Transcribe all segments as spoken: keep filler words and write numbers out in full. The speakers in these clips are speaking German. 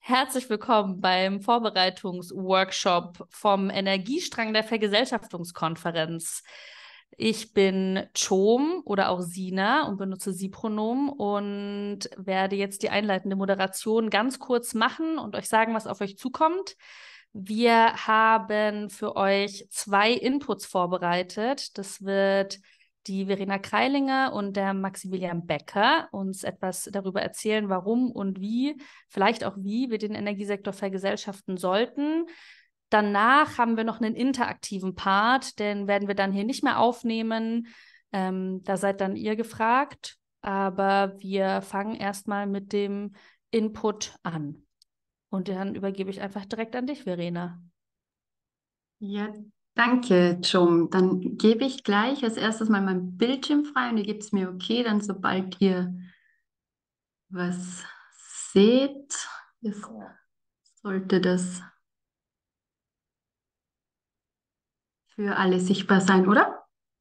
Herzlich willkommen beim Vorbereitungsworkshop vom Energiestrang der Vergesellschaftungskonferenz. Ich bin Chom oder auch Sina und benutze Sie-Pronomen und werde jetzt die einleitende Moderation ganz kurz machen und euch sagen, was auf euch zukommt. Wir haben für euch zwei Inputs vorbereitet. Das wird die Verena Kreilinger und der Maximilian Becker uns etwas darüber erzählen, warum und wie, vielleicht auch wie wir den Energiesektor vergesellschaften sollten. Danach haben wir noch einen interaktiven Part, den werden wir dann hier nicht mehr aufnehmen. Ähm, da seid dann ihr gefragt, aber wir fangen erstmal mit dem Input an. Und dann übergebe ich einfach direkt an dich, Verena. Ja, danke, Jom. Dann gebe ich gleich als erstes mal mein Bildschirm frei und ihr gebt es mir okay, dann sobald ihr was seht, ist, sollte das für alle sichtbar sein, oder?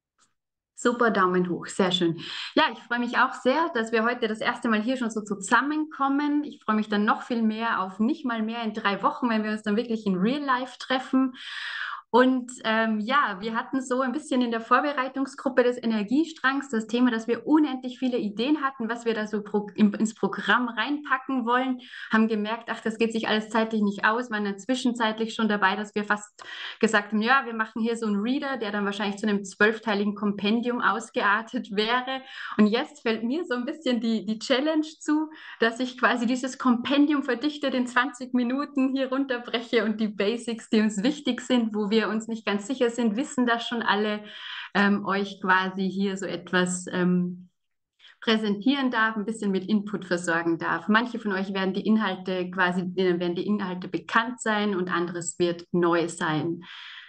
Super, Daumen hoch, sehr schön. Ja, ich freue mich auch sehr, dass wir heute das erste Mal hier schon so zusammenkommen. Ich freue mich dann noch viel mehr auf nicht mal mehr in drei Wochen, wenn wir uns dann wirklich in Real Life treffen. Und ähm, ja, wir hatten so ein bisschen in der Vorbereitungsgruppe des Energiestrangs das Thema, dass wir unendlich viele Ideen hatten, was wir da so pro in, ins Programm reinpacken wollen, haben gemerkt, ach, das geht sich alles zeitlich nicht aus, waren dann zwischenzeitlich schon dabei, dass wir fast gesagt haben, ja, wir machen hier so einen Reader, der dann wahrscheinlich zu einem zwölfteiligen Kompendium ausgeartet wäre. Und jetzt fällt mir so ein bisschen die, die Challenge zu, dass ich quasi dieses Kompendium verdichtet in zwanzig Minuten hier runterbreche und die Basics, die uns wichtig sind, wo wir uns nicht ganz sicher sind, wissen das schon alle, ähm, euch quasi hier so etwas ähm, präsentieren darf, ein bisschen mit Input versorgen darf. Manche von euch werden die Inhalte quasi, denen werden die Inhalte bekannt sein und anderes wird neu sein.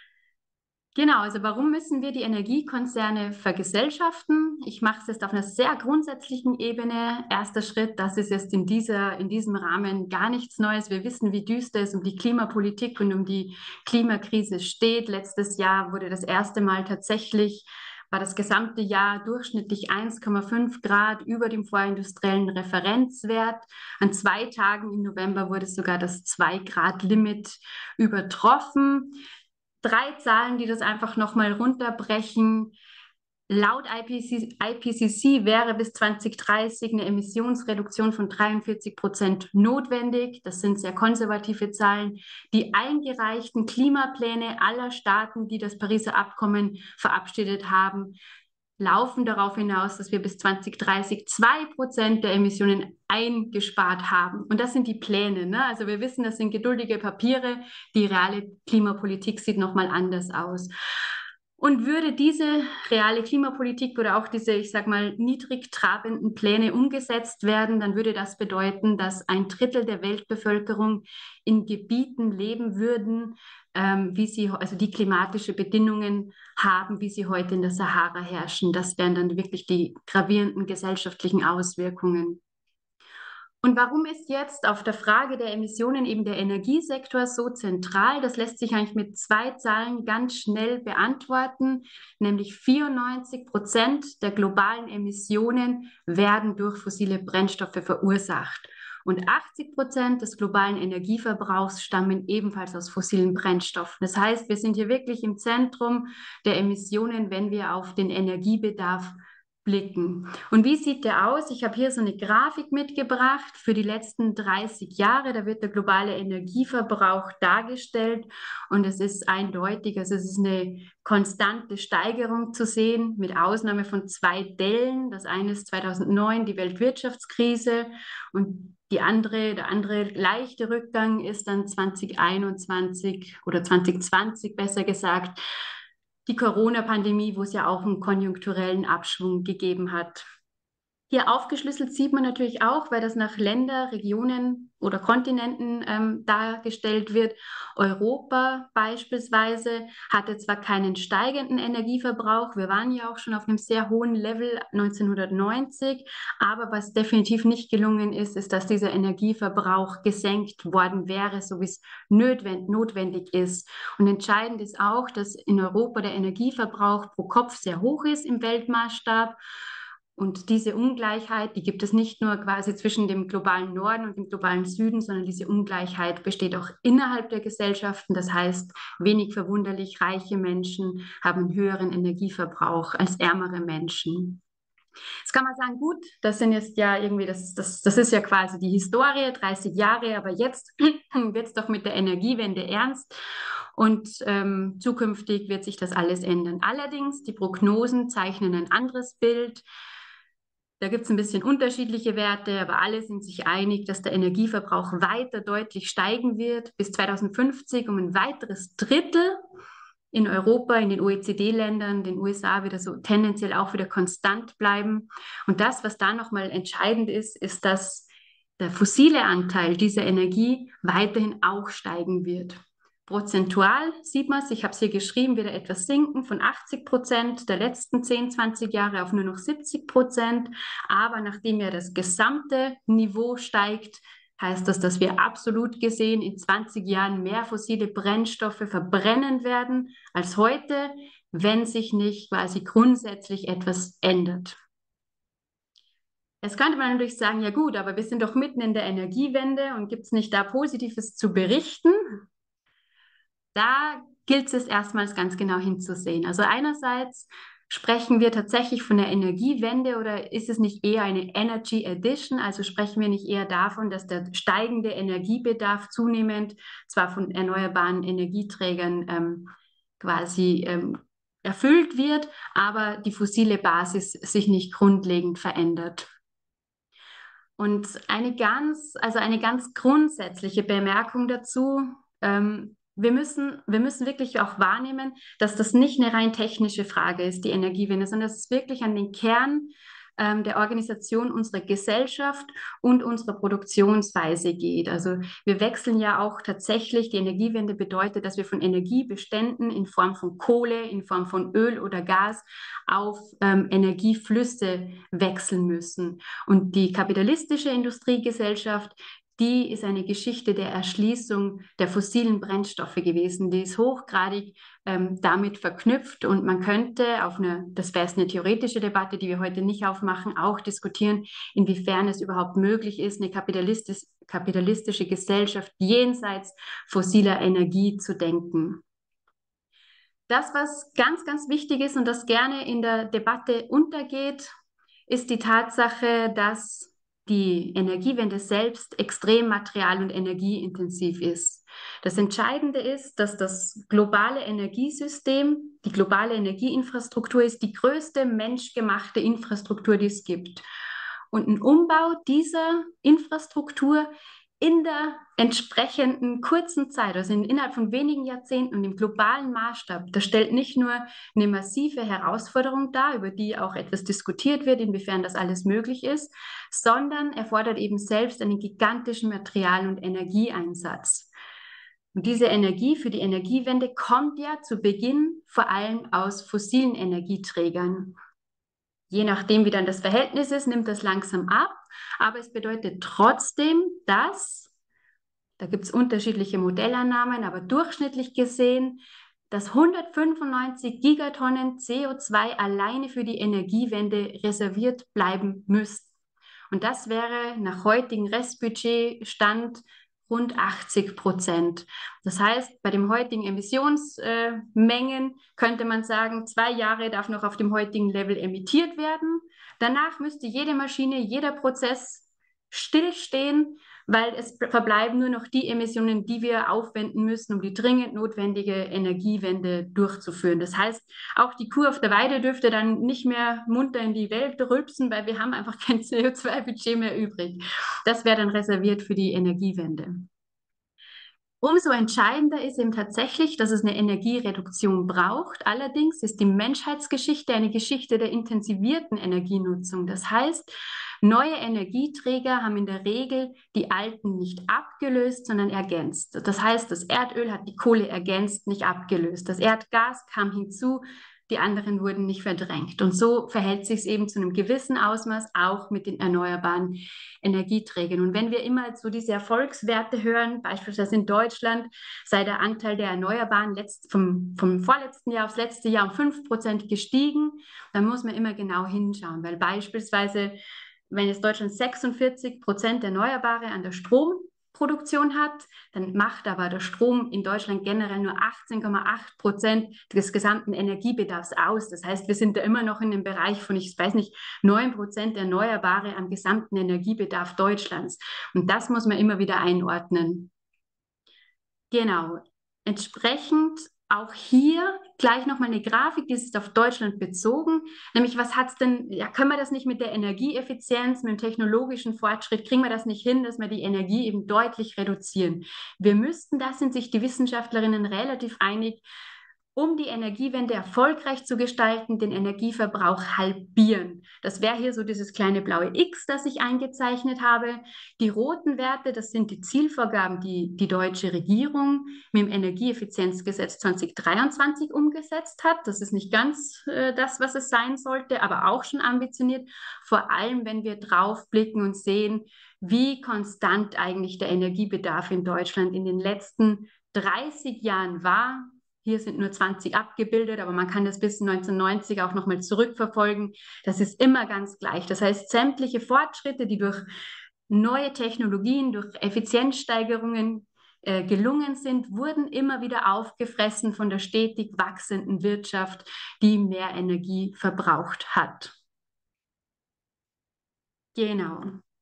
Genau, also warum müssen wir die Energiekonzerne vergesellschaften? Ich mache es jetzt auf einer sehr grundsätzlichen Ebene. Erster Schritt, das ist jetzt in dieser, in diesem Rahmen gar nichts Neues. Wir wissen, wie düster es um die Klimapolitik und um die Klimakrise steht. Letztes Jahr wurde das erste Mal tatsächlich, war das gesamte Jahr durchschnittlich eins Komma fünf Grad über dem vorindustriellen Referenzwert. An zwei Tagen im November wurde sogar das zwei Grad Limit übertroffen. Drei Zahlen, die das einfach nochmal runterbrechen. Laut I P C C wäre bis zwanzig dreißig eine Emissionsreduktion von dreiundvierzig Prozent notwendig. Das sind sehr konservative Zahlen. Die eingereichten Klimapläne aller Staaten, die das Pariser Abkommen verabschiedet haben, laufen darauf hinaus, dass wir bis zwanzig dreißig zwei Prozent der Emissionen eingespart haben. Und das sind die Pläne. Ne? Also wir wissen, das sind geduldige Papiere. Die reale Klimapolitik sieht nochmal anders aus. Und würde diese reale Klimapolitik oder auch diese, ich sag mal, niedrig trabenden Pläne umgesetzt werden, dann würde das bedeuten, dass ein Drittel der Weltbevölkerung in Gebieten leben würden, ähm, wie sie, also die klimatische Bedingungen haben, wie sie heute in der Sahara herrschen. Das wären dann wirklich die gravierenden gesellschaftlichen Auswirkungen. Und warum ist jetzt auf der Frage der Emissionen eben der Energiesektor so zentral? Das lässt sich eigentlich mit zwei Zahlen ganz schnell beantworten, nämlich vierundneunzig Prozent der globalen Emissionen werden durch fossile Brennstoffe verursacht. Und achtzig Prozent des globalen Energieverbrauchs stammen ebenfalls aus fossilen Brennstoffen. Das heißt, wir sind hier wirklich im Zentrum der Emissionen, wenn wir auf den Energiebedarf blicken. Und wie sieht der aus? Ich habe hier so eine Grafik mitgebracht für die letzten dreißig Jahre. Da wird der globale Energieverbrauch dargestellt und es ist eindeutig, also es ist eine konstante Steigerung zu sehen, mit Ausnahme von zwei Dellen. Das eine ist zweitausendneun, die Weltwirtschaftskrise, und die andere, der andere leichte Rückgang ist dann zwanzig einundzwanzig oder zwanzig zwanzig besser gesagt, die Corona-Pandemie, wo es ja auch einen konjunkturellen Abschwung gegeben hat. Hier aufgeschlüsselt sieht man natürlich auch, weil das nach Länder, Regionen oder Kontinenten ähm, dargestellt wird. Europa beispielsweise hatte zwar keinen steigenden Energieverbrauch, wir waren ja auch schon auf einem sehr hohen Level neunzehnhundertneunzig, aber was definitiv nicht gelungen ist, ist, dass dieser Energieverbrauch gesenkt worden wäre, so wie es notwendig ist. Und entscheidend ist auch, dass in Europa der Energieverbrauch pro Kopf sehr hoch ist im Weltmaßstab. Und diese Ungleichheit, die gibt es nicht nur quasi zwischen dem globalen Norden und dem globalen Süden, sondern diese Ungleichheit besteht auch innerhalb der Gesellschaften. Das heißt, wenig verwunderlich, reiche Menschen haben einen höheren Energieverbrauch als ärmere Menschen. Jetzt kann man sagen, gut, das sind jetzt ja irgendwie, das, das, das ist ja quasi die Historie, dreißig Jahre, aber jetzt wird es doch mit der Energiewende ernst und ähm, zukünftig wird sich das alles ändern. Allerdings, die Prognosen zeichnen ein anderes Bild. Da gibt es ein bisschen unterschiedliche Werte, aber alle sind sich einig, dass der Energieverbrauch weiter deutlich steigen wird, bis zweitausendfünfzig um ein weiteres Drittel. In Europa, in den O E C D-Ländern, den U S A wieder so tendenziell auch wieder konstant bleiben. Und das, was da nochmal entscheidend ist, ist, dass der fossile Anteil dieser Energie weiterhin auch steigen wird. Prozentual sieht man es, ich habe es hier geschrieben, wieder etwas sinken von achtzig Prozent der letzten zehn, zwanzig Jahre auf nur noch siebzig Prozent. Aber nachdem ja das gesamte Niveau steigt, heißt das, dass wir absolut gesehen in zwanzig Jahren mehr fossile Brennstoffe verbrennen werden als heute, wenn sich nicht quasi grundsätzlich etwas ändert. Jetzt könnte man natürlich sagen, ja gut, aber wir sind doch mitten in der Energiewende und gibt es nicht da Positives zu berichten? Da gilt es erstmals ganz genau hinzusehen. Also einerseits sprechen wir tatsächlich von der Energiewende oder ist es nicht eher eine Energy Addition? Also sprechen wir nicht eher davon, dass der steigende Energiebedarf zunehmend zwar von erneuerbaren Energieträgern ähm, quasi ähm, erfüllt wird, aber die fossile Basis sich nicht grundlegend verändert. Und eine ganz, also eine ganz grundsätzliche Bemerkung dazu, ähm, wir müssen, wir müssen wirklich auch wahrnehmen, dass das nicht eine rein technische Frage ist, die Energiewende, sondern dass es wirklich an den Kern ähm, der Organisation unserer Gesellschaft und unserer Produktionsweise geht. Also wir wechseln ja auch tatsächlich, die Energiewende bedeutet, dass wir von Energiebeständen in Form von Kohle, in Form von Öl oder Gas auf ähm, Energieflüsse wechseln müssen. Und die kapitalistische Industriegesellschaft, die ist eine Geschichte der Erschließung der fossilen Brennstoffe gewesen. Die ist hochgradig ähm, damit verknüpft und man könnte auf eine, das wäre eine theoretische Debatte, die wir heute nicht aufmachen, auch diskutieren, inwiefern es überhaupt möglich ist, eine kapitalistisch, kapitalistische Gesellschaft jenseits fossiler Energie zu denken. Das, was ganz, ganz wichtig ist und das gerne in der Debatte untergeht, ist die Tatsache, dass die Energiewende selbst extrem material- und energieintensiv ist. Das Entscheidende ist, dass das globale Energiesystem, die globale Energieinfrastruktur ist die größte menschgemachte Infrastruktur, die es gibt. Und ein Umbau dieser Infrastruktur in der entsprechenden kurzen Zeit, also innerhalb von wenigen Jahrzehnten und im globalen Maßstab, das stellt nicht nur eine massive Herausforderung dar, über die auch etwas diskutiert wird, inwiefern das alles möglich ist, sondern erfordert eben selbst einen gigantischen Material- und Energieeinsatz. Und diese Energie für die Energiewende kommt ja zu Beginn vor allem aus fossilen Energieträgern. Je nachdem, wie dann das Verhältnis ist, nimmt das langsam ab. Aber es bedeutet trotzdem, dass, da gibt es unterschiedliche Modellannahmen, aber durchschnittlich gesehen, dass hundertfünfundneunzig Gigatonnen C O zwei alleine für die Energiewende reserviert bleiben müssten. Und das wäre nach heutigem Restbudgetstand rund achtzig Prozent. Das heißt, bei den heutigen Emissionsmengen äh, könnte man sagen, zwei Jahre darf noch auf dem heutigen Level emittiert werden. Danach müsste jede Maschine, jeder Prozess stillstehen, weil es verbleiben nur noch die Emissionen, die wir aufwenden müssen, um die dringend notwendige Energiewende durchzuführen. Das heißt, auch die Kuh auf der Weide dürfte dann nicht mehr munter in die Welt rülpsen, weil wir haben einfach kein C O zwei Budget mehr übrig. Das wäre dann reserviert für die Energiewende. Umso entscheidender ist eben tatsächlich, dass es eine Energiereduktion braucht. Allerdings ist die Menschheitsgeschichte eine Geschichte der intensivierten Energienutzung. Das heißt, neue Energieträger haben in der Regel die alten nicht abgelöst, sondern ergänzt. Das heißt, das Erdöl hat die Kohle ergänzt, nicht abgelöst. Das Erdgas kam hinzu, die anderen wurden nicht verdrängt. Und so verhält sich es eben zu einem gewissen Ausmaß auch mit den erneuerbaren Energieträgern. Und wenn wir immer so diese Erfolgswerte hören, beispielsweise in Deutschland sei der Anteil der Erneuerbaren letzt, vom, vom vorletzten Jahr aufs letzte Jahr um fünf Prozent gestiegen, dann muss man immer genau hinschauen, weil beispielsweise, wenn jetzt Deutschland sechsundvierzig Prozent Erneuerbare an der Stromproduktion hat, dann macht aber der Strom in Deutschland generell nur achtzehn Komma acht Prozent des gesamten Energiebedarfs aus. Das heißt, wir sind da immer noch in dem Bereich von, ich weiß nicht, neun Prozent Erneuerbare am gesamten Energiebedarf Deutschlands. Und das muss man immer wieder einordnen. Genau. Entsprechend auch hier gleich nochmal eine Grafik, die ist auf Deutschland bezogen. Nämlich, was hat es denn, ja, können wir das nicht mit der Energieeffizienz, mit dem technologischen Fortschritt, kriegen wir das nicht hin, dass wir die Energie eben deutlich reduzieren? Wir müssten, da sind sich die Wissenschaftlerinnen relativ einig, um die Energiewende erfolgreich zu gestalten, den Energieverbrauch halbieren. Das wäre hier so dieses kleine blaue X, das ich eingezeichnet habe. Die roten Werte, das sind die Zielvorgaben, die die deutsche Regierung mit dem Energieeffizienzgesetz zwanzig dreiundzwanzig umgesetzt hat. Das ist nicht ganz äh, das, was es sein sollte, aber auch schon ambitioniert. Vor allem, wenn wir draufblicken und sehen, wie konstant eigentlich der Energiebedarf in Deutschland in den letzten dreißig Jahren war. Hier sind nur zwanzig abgebildet, aber man kann das bis neunzehnhundertneunzig auch nochmal zurückverfolgen. Das ist immer ganz gleich. Das heißt, sämtliche Fortschritte, die durch neue Technologien, durch Effizienzsteigerungen äh, gelungen sind, wurden immer wieder aufgefressen von der stetig wachsenden Wirtschaft, die mehr Energie verbraucht hat. Genau.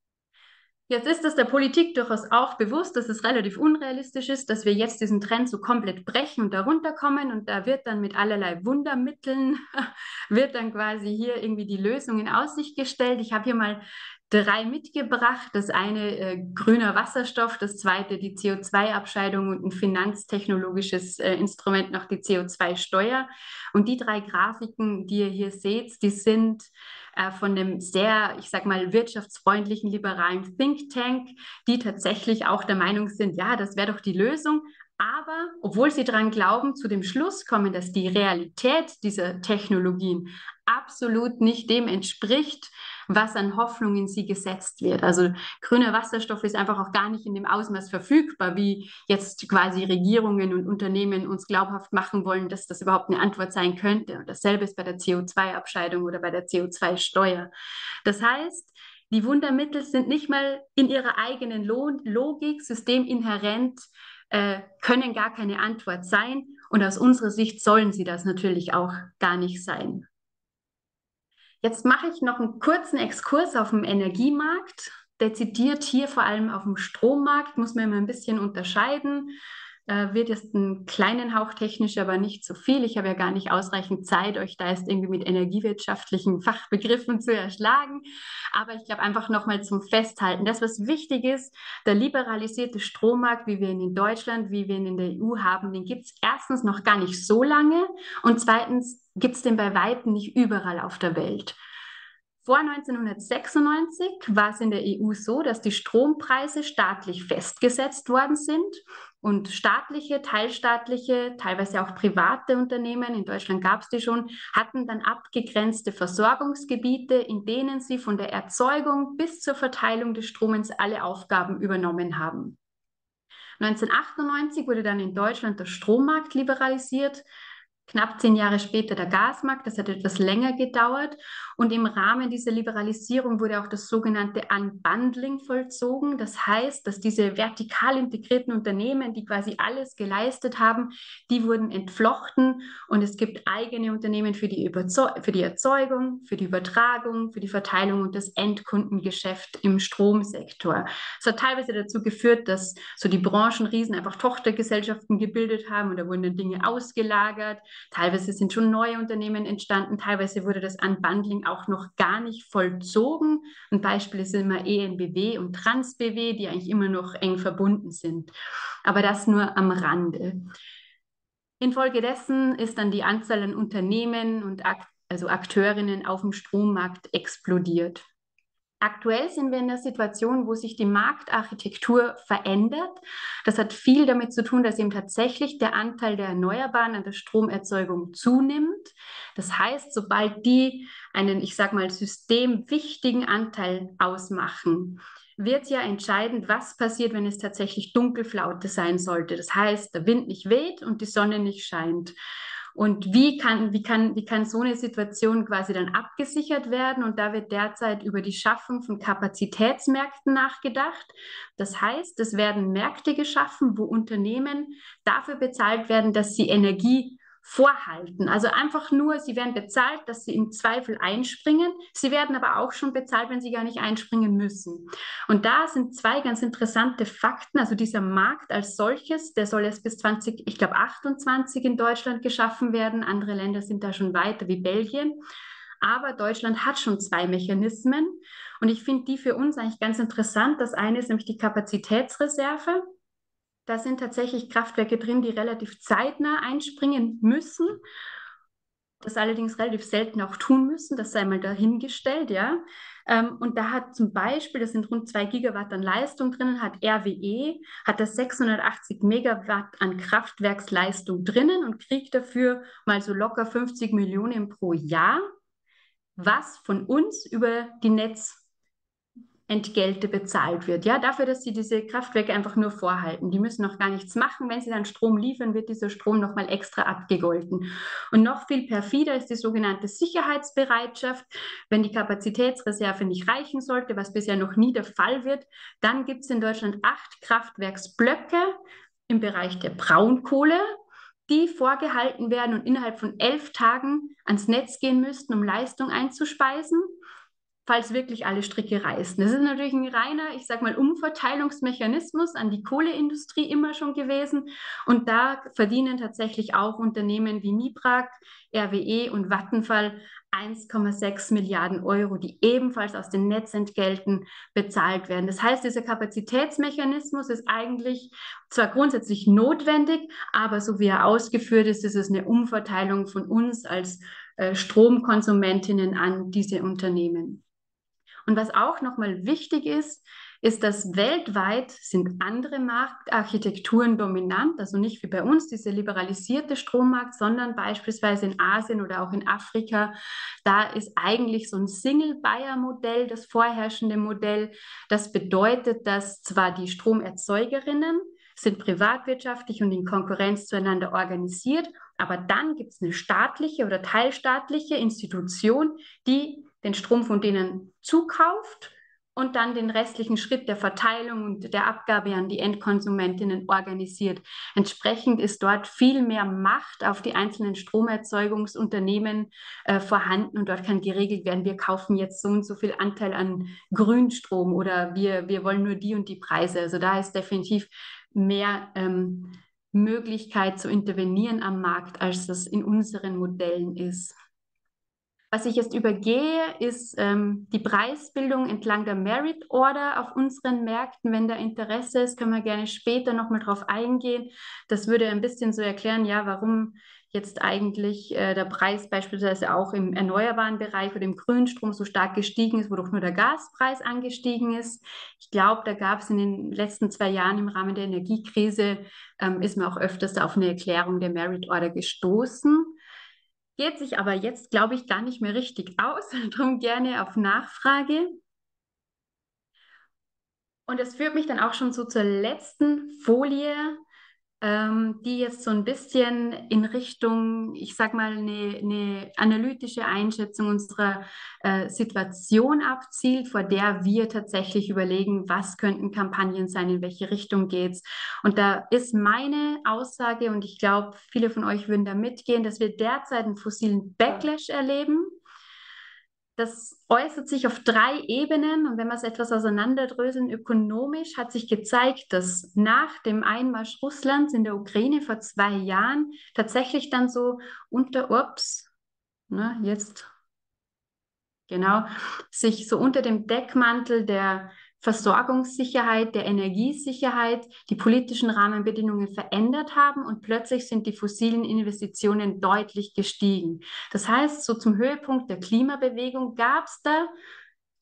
Jetzt ist es der Politik durchaus auch bewusst, dass es relativ unrealistisch ist, dass wir jetzt diesen Trend so komplett brechen und darunter kommen, und da wird dann mit allerlei Wundermitteln, wird dann quasi hier irgendwie die Lösung in Aussicht gestellt. Ich habe hier mal drei mitgebracht. Das eine äh, grüner Wasserstoff, das zweite die C O zwei Abscheidung und ein finanztechnologisches äh, Instrument noch die C O zwei Steuer. Und die drei Grafiken, die ihr hier seht, die sind äh, von dem sehr, ich sag mal, wirtschaftsfreundlichen liberalen Think Tank, die tatsächlich auch der Meinung sind, ja, das wäre doch die Lösung. Aber obwohl sie daran glauben, zu dem Schluss kommen, dass die Realität dieser Technologien absolut nicht dem entspricht, was an Hoffnung in sie gesetzt wird. Also grüner Wasserstoff ist einfach auch gar nicht in dem Ausmaß verfügbar, wie jetzt quasi Regierungen und Unternehmen uns glaubhaft machen wollen, dass das überhaupt eine Antwort sein könnte. Und dasselbe ist bei der C O zwei Abscheidung oder bei der C O zwei Steuer. Das heißt, die Wundermittel sind nicht mal in ihrer eigenen Lo- Logik systeminhärent, äh, können gar keine Antwort sein. Und aus unserer Sicht sollen sie das natürlich auch gar nicht sein. Jetzt mache ich noch einen kurzen Exkurs auf dem Energiemarkt. Dezidiert hier vor allem auf dem Strommarkt muss man immer ein bisschen unterscheiden. Äh, wird jetzt einen kleinen Hauch technisch, aber nicht so viel. Ich habe ja gar nicht ausreichend Zeit, euch da jetzt irgendwie mit energiewirtschaftlichen Fachbegriffen zu erschlagen. Aber ich glaube einfach nochmal zum Festhalten. Das, was wichtig ist, der liberalisierte Strommarkt, wie wir ihn in Deutschland, wie wir ihn in der E U haben, den gibt es erstens noch gar nicht so lange und zweitens gibt es den bei Weitem nicht überall auf der Welt. Vor neunzehnhundertsechsundneunzig war es in der E U so, dass die Strompreise staatlich festgesetzt worden sind und staatliche, teilstaatliche, teilweise auch private Unternehmen, in Deutschland gab es die schon, hatten dann abgegrenzte Versorgungsgebiete, in denen sie von der Erzeugung bis zur Verteilung des Stromes alle Aufgaben übernommen haben. neunzehnhundertachtundneunzig wurde dann in Deutschland der Strommarkt liberalisiert. Knapp zehn Jahre später der Gasmarkt, das hat etwas länger gedauert. Und im Rahmen dieser Liberalisierung wurde auch das sogenannte Unbundling vollzogen. Das heißt, dass diese vertikal integrierten Unternehmen, die quasi alles geleistet haben, die wurden entflochten und es gibt eigene Unternehmen für die, Überzeu- für die Erzeugung, für die Übertragung, für die Verteilung und das Endkundengeschäft im Stromsektor. Das hat teilweise dazu geführt, dass so die Branchenriesen einfach Tochtergesellschaften gebildet haben und da wurden dann Dinge ausgelagert. Teilweise sind schon neue Unternehmen entstanden, teilweise wurde das Unbundling auch noch gar nicht vollzogen. Ein Beispiel ist immer E N B W und Trans B W, die eigentlich immer noch eng verbunden sind. Aber das nur am Rande. Infolgedessen ist dann die Anzahl an Unternehmen und Akt also Akteurinnen auf dem Strommarkt explodiert. Aktuell sind wir in der Situation, wo sich die Marktarchitektur verändert. Das hat viel damit zu tun, dass eben tatsächlich der Anteil der Erneuerbaren an der Stromerzeugung zunimmt. Das heißt, sobald die einen, ich sage mal, systemwichtigen Anteil ausmachen, wird ja entscheidend, was passiert, wenn es tatsächlich Dunkelflaute sein sollte. Das heißt, der Wind nicht weht und die Sonne nicht scheint. Und wie kann, wie kann, wie kann so eine Situation quasi dann abgesichert werden? Und da wird derzeit über die Schaffung von Kapazitätsmärkten nachgedacht. Das heißt, es werden Märkte geschaffen, wo Unternehmen dafür bezahlt werden, dass sie Energie vorhalten. Also einfach nur, sie werden bezahlt, dass sie im Zweifel einspringen. Sie werden aber auch schon bezahlt, wenn sie gar nicht einspringen müssen. Und da sind zwei ganz interessante Fakten. Also dieser Markt als solches, der soll erst bis zwanzig, ich glaube achtundzwanzig in Deutschland geschaffen werden. Andere Länder sind da schon weiter, wie Belgien. Aber Deutschland hat schon zwei Mechanismen. Und ich finde die für uns eigentlich ganz interessant. Das eine ist nämlich die Kapazitätsreserve. Da sind tatsächlich Kraftwerke drin, die relativ zeitnah einspringen müssen. Das allerdings relativ selten auch tun müssen, das sei mal dahingestellt, ja. Ähm, und da hat zum Beispiel, das sind rund zwei Gigawatt an Leistung drinnen, hat R W E, hat das sechshundertachtzig Megawatt an Kraftwerksleistung drinnen und kriegt dafür mal so locker fünfzig Millionen pro Jahr, was von uns über die Netz Entgelte bezahlt wird. Ja, dafür, dass sie diese Kraftwerke einfach nur vorhalten. Die müssen noch gar nichts machen. Wenn sie dann Strom liefern, wird dieser Strom nochmal extra abgegolten. Und noch viel perfider ist die sogenannte Sicherheitsbereitschaft. Wenn die Kapazitätsreserve nicht reichen sollte, was bisher noch nie der Fall wird, dann gibt es in Deutschland acht Kraftwerksblöcke im Bereich der Braunkohle, die vorgehalten werden und innerhalb von elf Tagen ans Netz gehen müssten, um Leistung einzuspeisen, falls wirklich alle Stricke reißen. Das ist natürlich ein reiner, ich sag mal, Umverteilungsmechanismus an die Kohleindustrie immer schon gewesen. Und da verdienen tatsächlich auch Unternehmen wie Mibrak, R W E und Vattenfall eins Komma sechs Milliarden Euro, die ebenfalls aus den Netzentgelten bezahlt werden. Das heißt, dieser Kapazitätsmechanismus ist eigentlich zwar grundsätzlich notwendig, aber so wie er ausgeführt ist, ist es eine Umverteilung von uns als äh, Stromkonsumentinnen an diese Unternehmen. Und was auch nochmal wichtig ist, ist, dass weltweit sind andere Marktarchitekturen dominant, also nicht wie bei uns dieser liberalisierte Strommarkt, sondern beispielsweise in Asien oder auch in Afrika. Da ist eigentlich so ein Single-Buyer-Modell das vorherrschende Modell. Das bedeutet, dass zwar die Stromerzeugerinnen sind privatwirtschaftlich und in Konkurrenz zueinander organisiert, aber dann gibt es eine staatliche oder teilstaatliche Institution, die den Strom von denen zukauft und dann den restlichen Schritt der Verteilung und der Abgabe an die Endkonsumentinnen organisiert. Entsprechend ist dort viel mehr Macht auf die einzelnen Stromerzeugungsunternehmen äh, vorhanden und dort kann geregelt werden, wir kaufen jetzt so und so viel Anteil an Grünstrom oder wir, wir wollen nur die und die Preise. Also da ist definitiv mehr ähm, Möglichkeit zu intervenieren am Markt, als das in unseren Modellen ist. Was ich jetzt übergehe, ist ähm, die Preisbildung entlang der Merit Order auf unseren Märkten. Wenn da Interesse ist, können wir gerne später nochmal drauf eingehen. Das würde ein bisschen so erklären, ja, warum jetzt eigentlich äh, der Preis beispielsweise auch im erneuerbaren Bereich oder im Grünstrom so stark gestiegen ist, wodurch nur der Gaspreis angestiegen ist. Ich glaube, da gab es in den letzten zwei Jahren im Rahmen der Energiekrise, ähm, ist man auch öfters auf eine Erklärung der Merit Order gestoßen. Geht sich aber jetzt, glaube ich, gar nicht mehr richtig aus. Darum gerne auf Nachfrage. Und das führt mich dann auch schon so zur letzten Folie, ähm, die jetzt so ein bisschen in Richtung, ich sag mal, eine, eine analytische Einschätzung unserer äh, Situation abzielt, vor der wir tatsächlich überlegen, was könnten Kampagnen sein, in welche Richtung geht's. Und da ist meine Aussage, und ich glaube, viele von euch würden da mitgehen, dass wir derzeit einen fossilen Backlash erleben. Das äußert sich auf drei Ebenen und wenn wir es etwas auseinanderdröseln, ökonomisch hat sich gezeigt, dass nach dem Einmarsch Russlands in der Ukraine vor zwei Jahren tatsächlich dann so unter, ups, ne, jetzt, genau, sich so unter dem Deckmantel der Versorgungssicherheit, der Energiesicherheit, die politischen Rahmenbedingungen verändert haben und plötzlich sind die fossilen Investitionen deutlich gestiegen. Das heißt, so zum Höhepunkt der Klimabewegung gab es da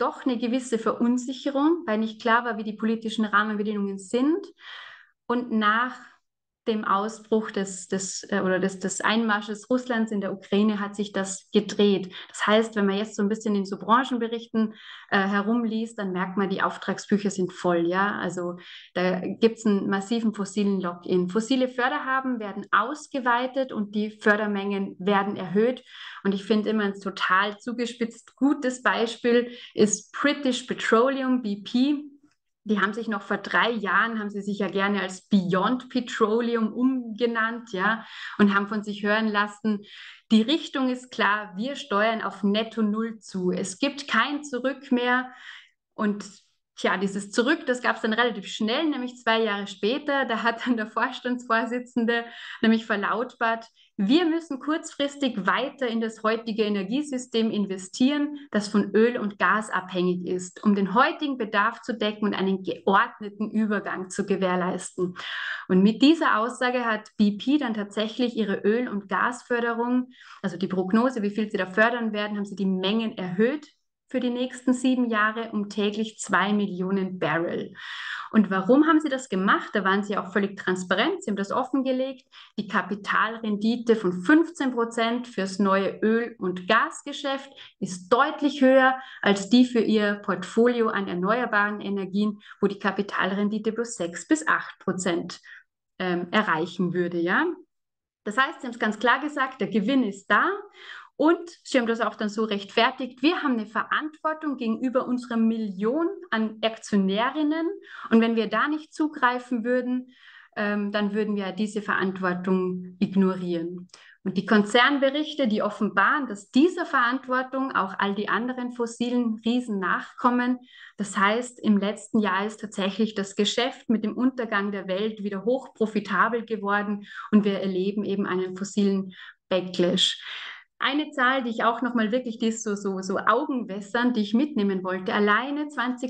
doch eine gewisse Verunsicherung, weil nicht klar war, wie die politischen Rahmenbedingungen sind. Und nach dem Ausbruch des, des, äh, oder des, des Einmarsches Russlands in der Ukraine hat sich das gedreht. Das heißt, wenn man jetzt so ein bisschen in so Branchenberichten äh, herumliest, dann merkt man, die Auftragsbücher sind voll. Ja? Also da gibt es einen massiven fossilen Lock-in. Fossile Förderhaben werden ausgeweitet und die Fördermengen werden erhöht. Und ich finde immer ein total zugespitzt gutes Beispiel ist British Petroleum, B P. Die haben sich noch vor drei Jahren, haben sie sich ja gerne als Beyond Petroleum umgenannt, ja, und haben von sich hören lassen, die Richtung ist klar, wir steuern auf Netto Null zu. Es gibt kein Zurück mehr. Und tja, dieses Zurück, das gab es dann relativ schnell, nämlich zwei Jahre später. Da hat dann der Vorstandsvorsitzende nämlich verlautbart, wir müssen kurzfristig weiter in das heutige Energiesystem investieren, das von Öl und Gas abhängig ist, um den heutigen Bedarf zu decken und einen geordneten Übergang zu gewährleisten. Und mit dieser Aussage hat B P dann tatsächlich ihre Öl- und Gasförderung, also die Prognose, wie viel sie da fördern werden, haben sie die Mengen erhöht für die nächsten sieben Jahre um täglich zwei Millionen Barrel. Und warum haben sie das gemacht? Da waren sie auch völlig transparent. Sie haben das offengelegt. Die Kapitalrendite von fünfzehn Prozent fürs neue Öl- und Gasgeschäft ist deutlich höher als die für ihr Portfolio an erneuerbaren Energien, wo die Kapitalrendite bloß sechs bis acht Prozent ähm, erreichen würde. Ja? Das heißt, sie haben es ganz klar gesagt, der Gewinn ist da. Und sie haben das auch dann so rechtfertigt. Wir haben eine Verantwortung gegenüber unserer Million an Aktionärinnen. Und wenn wir da nicht zugreifen würden, ähm, dann würden wir diese Verantwortung ignorieren. Und die Konzernberichte, die offenbaren, dass dieser Verantwortung auch all die anderen fossilen Riesen nachkommen. Das heißt, im letzten Jahr ist tatsächlich das Geschäft mit dem Untergang der Welt wieder hoch profitabel geworden und wir erleben eben einen fossilen Backlash. Eine Zahl, die ich auch nochmal wirklich, die ist so, so, so augenwässernd, die ich mitnehmen wollte. Alleine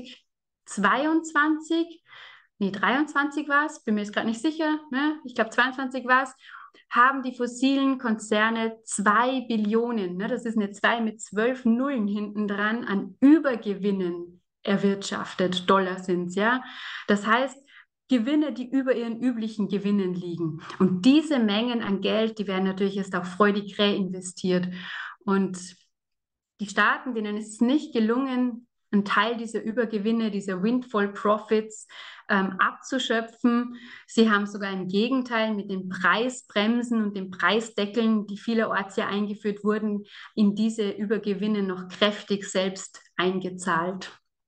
zweitausendzweiundzwanzig, nee, dreiundzwanzig war es, bin mir jetzt gerade nicht sicher, ne? Ich glaube zweiundzwanzig war es, haben die fossilen Konzerne zwei Billionen, ne? Das ist eine zwei mit zwölf Nullen hinten dran, an Übergewinnen erwirtschaftet. Dollar sind es, ja. Das heißt, Gewinne, die über ihren üblichen Gewinnen liegen. Und diese Mengen an Geld, die werden natürlich jetzt auch freudig reinvestiert. Und die Staaten, denen ist es nicht gelungen, einen Teil dieser Übergewinne, dieser Windfall Profits ähm, abzuschöpfen. Sie haben sogar im Gegenteil mit den Preisbremsen und den Preisdeckeln, die vielerorts ja eingeführt wurden, in diese Übergewinne noch kräftig selbst eingezahlt.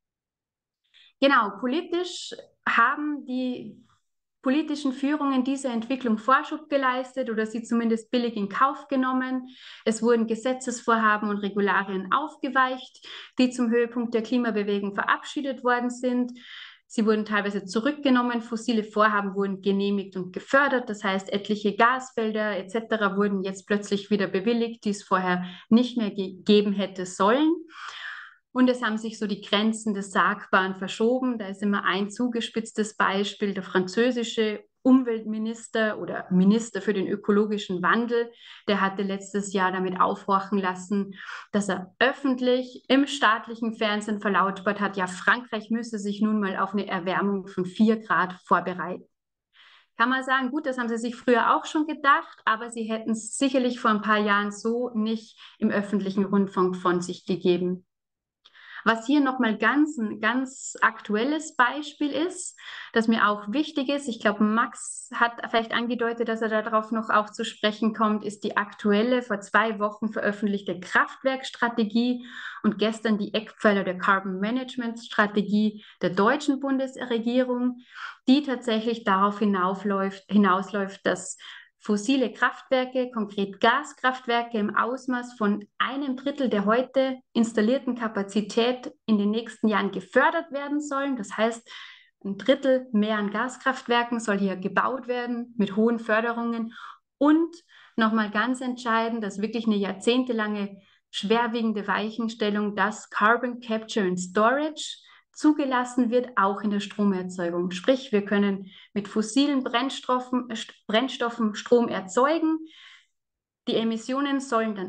Genau, politisch haben die politischen Führungen dieser Entwicklung Vorschub geleistet oder sie zumindest billig in Kauf genommen. Es wurden Gesetzesvorhaben und Regularien aufgeweicht, die zum Höhepunkt der Klimabewegung verabschiedet worden sind. Sie wurden teilweise zurückgenommen, fossile Vorhaben wurden genehmigt und gefördert. Das heißt, etliche Gasfelder et cetera wurden jetzt plötzlich wieder bewilligt, die es vorher nicht mehr gegeben hätte sollen. Und es haben sich so die Grenzen des Sagbaren verschoben. Da ist immer ein zugespitztes Beispiel, der französische Umweltminister oder Minister für den ökologischen Wandel, der hatte letztes Jahr damit aufhorchen lassen, dass er öffentlich im staatlichen Fernsehen verlautbart hat, ja, Frankreich müsse sich nun mal auf eine Erwärmung von vier Grad vorbereiten. Kann man sagen, gut, das haben sie sich früher auch schon gedacht, aber sie hätten es sicherlich vor ein paar Jahren so nicht im öffentlichen Rundfunk von sich gegeben. Was hier nochmal ganz ein ganz aktuelles Beispiel ist, das mir auch wichtig ist, ich glaube, Max hat vielleicht angedeutet, dass er darauf noch auch zu sprechen kommt, ist die aktuelle, vor zwei Wochen veröffentlichte Kraftwerkstrategie und gestern die Eckpfeiler der Carbon Management Strategie der deutschen Bundesregierung, die tatsächlich darauf hinausläuft, hinausläuft, dass fossile Kraftwerke, konkret Gaskraftwerke im Ausmaß von einem Drittel der heute installierten Kapazität in den nächsten Jahren gefördert werden sollen. Das heißt, ein Drittel mehr an Gaskraftwerken soll hier gebaut werden mit hohen Förderungen. Und nochmal ganz entscheidend, dass wirklich eine jahrzehntelange schwerwiegende Weichenstellung, dass Carbon Capture and Storage zugelassen wird, auch in der Stromerzeugung. Sprich, wir können mit fossilen Brennstoffen, Brennstoffen Strom erzeugen. Die Emissionen sollen dann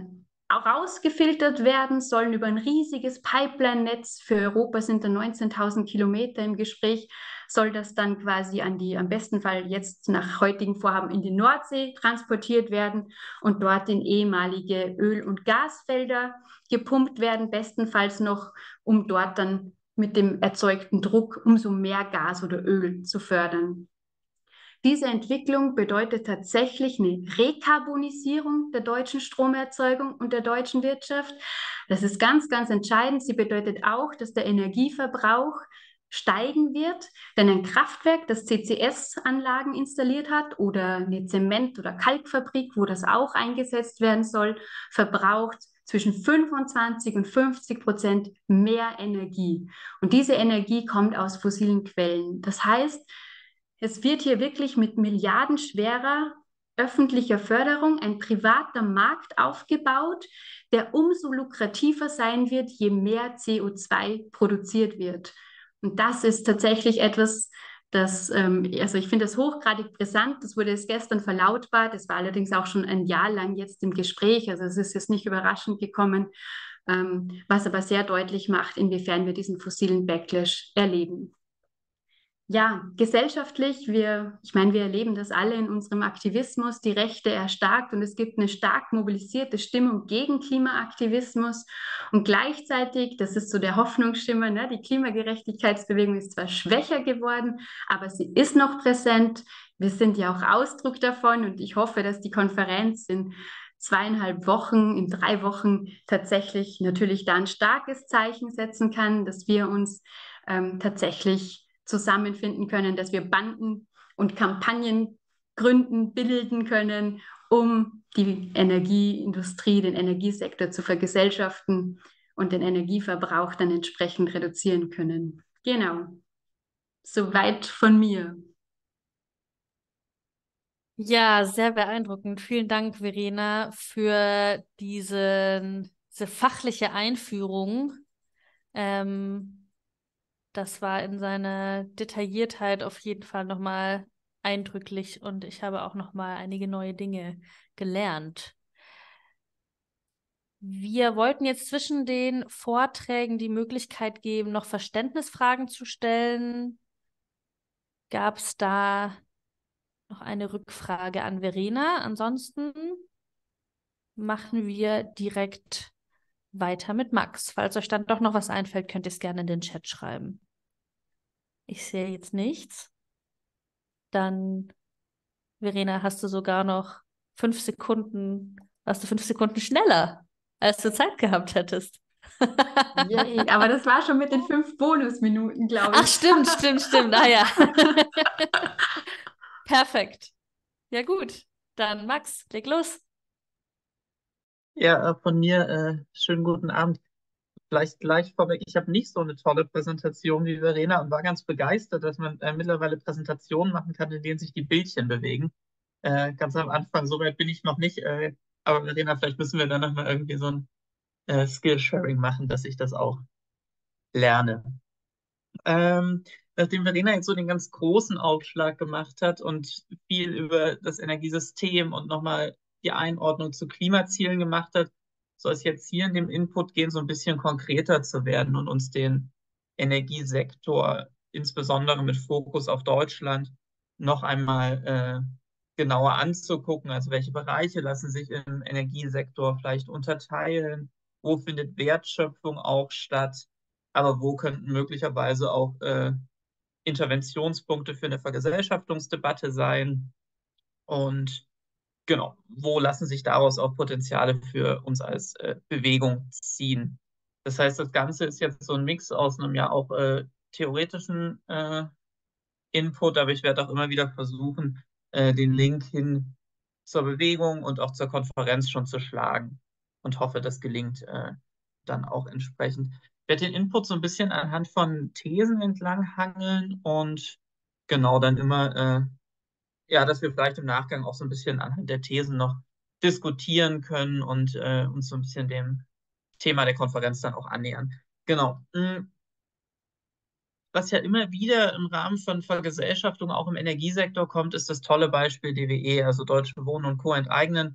auch rausgefiltert werden, sollen über ein riesiges Pipeline-Netz, für Europa sind da neunzehntausend Kilometer im Gespräch, soll das dann quasi an die, am besten Fall jetzt nach heutigen Vorhaben in die Nordsee transportiert werden und dort in ehemalige Öl- und Gasfelder gepumpt werden, bestenfalls noch, um dort dann mit dem erzeugten Druck umso mehr Gas oder Öl zu fördern. Diese Entwicklung bedeutet tatsächlich eine Rekarbonisierung der deutschen Stromerzeugung und der deutschen Wirtschaft. Das ist ganz, ganz entscheidend. Sie bedeutet auch, dass der Energieverbrauch steigen wird, denn ein Kraftwerk, das C C S-Anlagen installiert hat oder eine Zement- oder Kalkfabrik, wo das auch eingesetzt werden soll, verbraucht zwischen fünfundzwanzig und fünfzig Prozent mehr Energie. Und diese Energie kommt aus fossilen Quellen. Das heißt, es wird hier wirklich mit milliardenschwerer öffentlicher Förderung ein privater Markt aufgebaut, der umso lukrativer sein wird, je mehr C O zwei produziert wird. Und das ist tatsächlich etwas, das, ähm, also ich finde das hochgradig brisant. Das wurde jetzt gestern verlautbart. Das war allerdings auch schon ein Jahr lang jetzt im Gespräch. Also es ist jetzt nicht überraschend gekommen, ähm, was aber sehr deutlich macht, inwiefern wir diesen fossilen Backlash erleben. Ja, gesellschaftlich, wir, ich meine, wir erleben das alle in unserem Aktivismus, die Rechte erstarkt und es gibt eine stark mobilisierte Stimmung gegen Klimaaktivismus und gleichzeitig, das ist so der Hoffnungsschimmer, ne, die Klimagerechtigkeitsbewegung ist zwar schwächer geworden, aber sie ist noch präsent. Wir sind ja auch Ausdruck davon und ich hoffe, dass die Konferenz in zweieinhalb Wochen, in drei Wochen tatsächlich natürlich da ein starkes Zeichen setzen kann, dass wir uns ähm, tatsächlich zusammenfinden können, dass wir Banden und Kampagnen gründen, bilden können, um die Energieindustrie, den Energiesektor zu vergesellschaften und den Energieverbrauch dann entsprechend reduzieren können. Genau, soweit von mir. Ja, sehr beeindruckend. Vielen Dank, Verena, für diese, diese fachliche Einführung. Ähm, das war in seiner Detailliertheit auf jeden Fall nochmal eindrücklich und ich habe auch nochmal einige neue Dinge gelernt. Wir wollten jetzt zwischen den Vorträgen die Möglichkeit geben, noch Verständnisfragen zu stellen. Gab es da noch eine Rückfrage an Verena? Ansonsten machen wir direkt weiter mit Max. Falls euch dann doch noch was einfällt, könnt ihr es gerne in den Chat schreiben. Ich sehe jetzt nichts. Dann, Verena, hast du sogar noch fünf Sekunden, warst du fünf Sekunden schneller, als du Zeit gehabt hättest. Yay, aber das war schon mit den fünf Bonusminuten, glaube Ach, ich. stimmt, stimmt, stimmt. Ah ja. Perfekt. Ja, gut. Dann Max, leg los. Ja, äh, von mir äh, schönen guten Abend. Vielleicht gleich vorweg, ich habe nicht so eine tolle Präsentation wie Verena und war ganz begeistert, dass man äh, mittlerweile Präsentationen machen kann, in denen sich die Bildchen bewegen. Äh, ganz am Anfang, so weit bin ich noch nicht. Äh, aber Verena, vielleicht müssen wir da nochmal irgendwie so ein äh, Skill-Sharing machen, dass ich das auch lerne. Ähm, Nachdem Verena jetzt so den ganz großen Aufschlag gemacht hat und viel über das Energiesystem und nochmal die Einordnung zu Klimazielen gemacht hat, soll es jetzt hier in dem Input gehen, so ein bisschen konkreter zu werden und uns den Energiesektor, insbesondere mit Fokus auf Deutschland, noch einmal äh, genauer anzugucken. Also welche Bereiche lassen sich im Energiesektor vielleicht unterteilen? Wo findet Wertschöpfung auch statt? Aber wo könnten möglicherweise auch äh, Interventionspunkte für eine Vergesellschaftungsdebatte sein? Und genau, wo lassen sich daraus auch Potenziale für uns als äh, Bewegung ziehen? Das heißt, das Ganze ist jetzt so ein Mix aus einem ja auch äh, theoretischen äh, Input, aber ich werde auch immer wieder versuchen, äh, den Link hin zur Bewegung und auch zur Konferenz schon zu schlagen und hoffe, das gelingt äh, dann auch entsprechend. Ich werde den Input so ein bisschen anhand von Thesen entlang hangeln und genau dann immer, äh, ja, dass wir vielleicht im Nachgang auch so ein bisschen anhand der Thesen noch diskutieren können und äh, uns so ein bisschen dem Thema der Konferenz dann auch annähern. Genau. Mm, Was ja immer wieder im Rahmen von Vergesellschaftung auch im Energiesektor kommt, ist das tolle Beispiel D W E, also Deutsche Wohnen und Co. enteignen.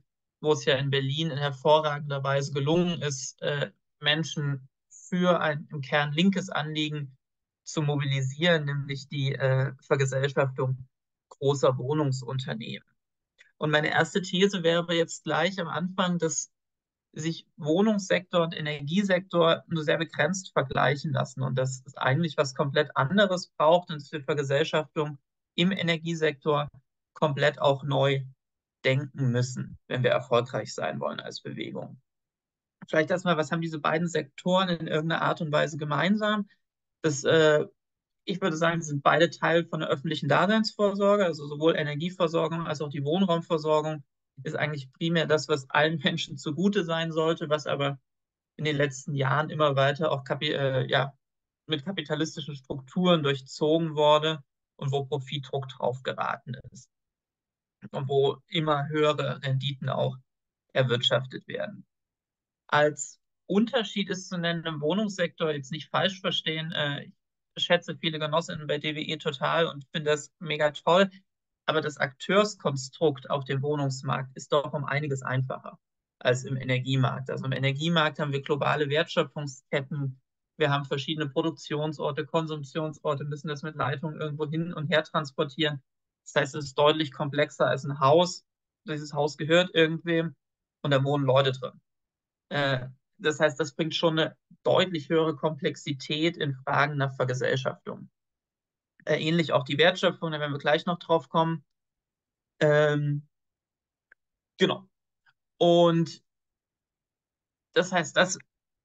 wo es ja in Berlin in hervorragender Weise gelungen ist, äh, Menschen für ein im Kern linkes Anliegen zu mobilisieren, nämlich die äh, Vergesellschaftung großer Wohnungsunternehmen. Und meine erste These wäre jetzt gleich am Anfang, dass sich Wohnungssektor und Energiesektor nur sehr begrenzt vergleichen lassen und dass es eigentlich was komplett anderes braucht und dass wir Vergesellschaftung im Energiesektor komplett auch neu denken müssen, wenn wir erfolgreich sein wollen als Bewegung. Vielleicht erstmal, was haben diese beiden Sektoren in irgendeiner Art und Weise gemeinsam? Das, äh, ich würde sagen, sie sind beide Teil von der öffentlichen Daseinsvorsorge, also sowohl Energieversorgung als auch die Wohnraumversorgung ist eigentlich primär das, was allen Menschen zugute sein sollte, was aber in den letzten Jahren immer weiter auch kapi äh, ja, mit kapitalistischen Strukturen durchzogen wurde und wo Profitdruck drauf geraten ist und wo immer höhere Renditen auch erwirtschaftet werden. Als Unterschied ist zu nennen im Wohnungssektor, jetzt nicht falsch verstehen, äh, ich schätze viele Genossinnen bei D W E total und finde das mega toll, aber das Akteurskonstrukt auf dem Wohnungsmarkt ist doch um einiges einfacher als im Energiemarkt. Also im Energiemarkt haben wir globale Wertschöpfungsketten, wir haben verschiedene Produktionsorte, Konsumptionsorte, müssen das mit Leitungen irgendwo hin und her transportieren. Das heißt, es ist deutlich komplexer als ein Haus. Dieses Haus gehört irgendwem und da wohnen Leute drin. Äh, das heißt, das bringt schon eine deutlich höhere Komplexität in Fragen nach Vergesellschaftung. Äh, ähnlich auch die Wertschöpfung, da werden wir gleich noch drauf kommen. Ähm, genau. Und das heißt, das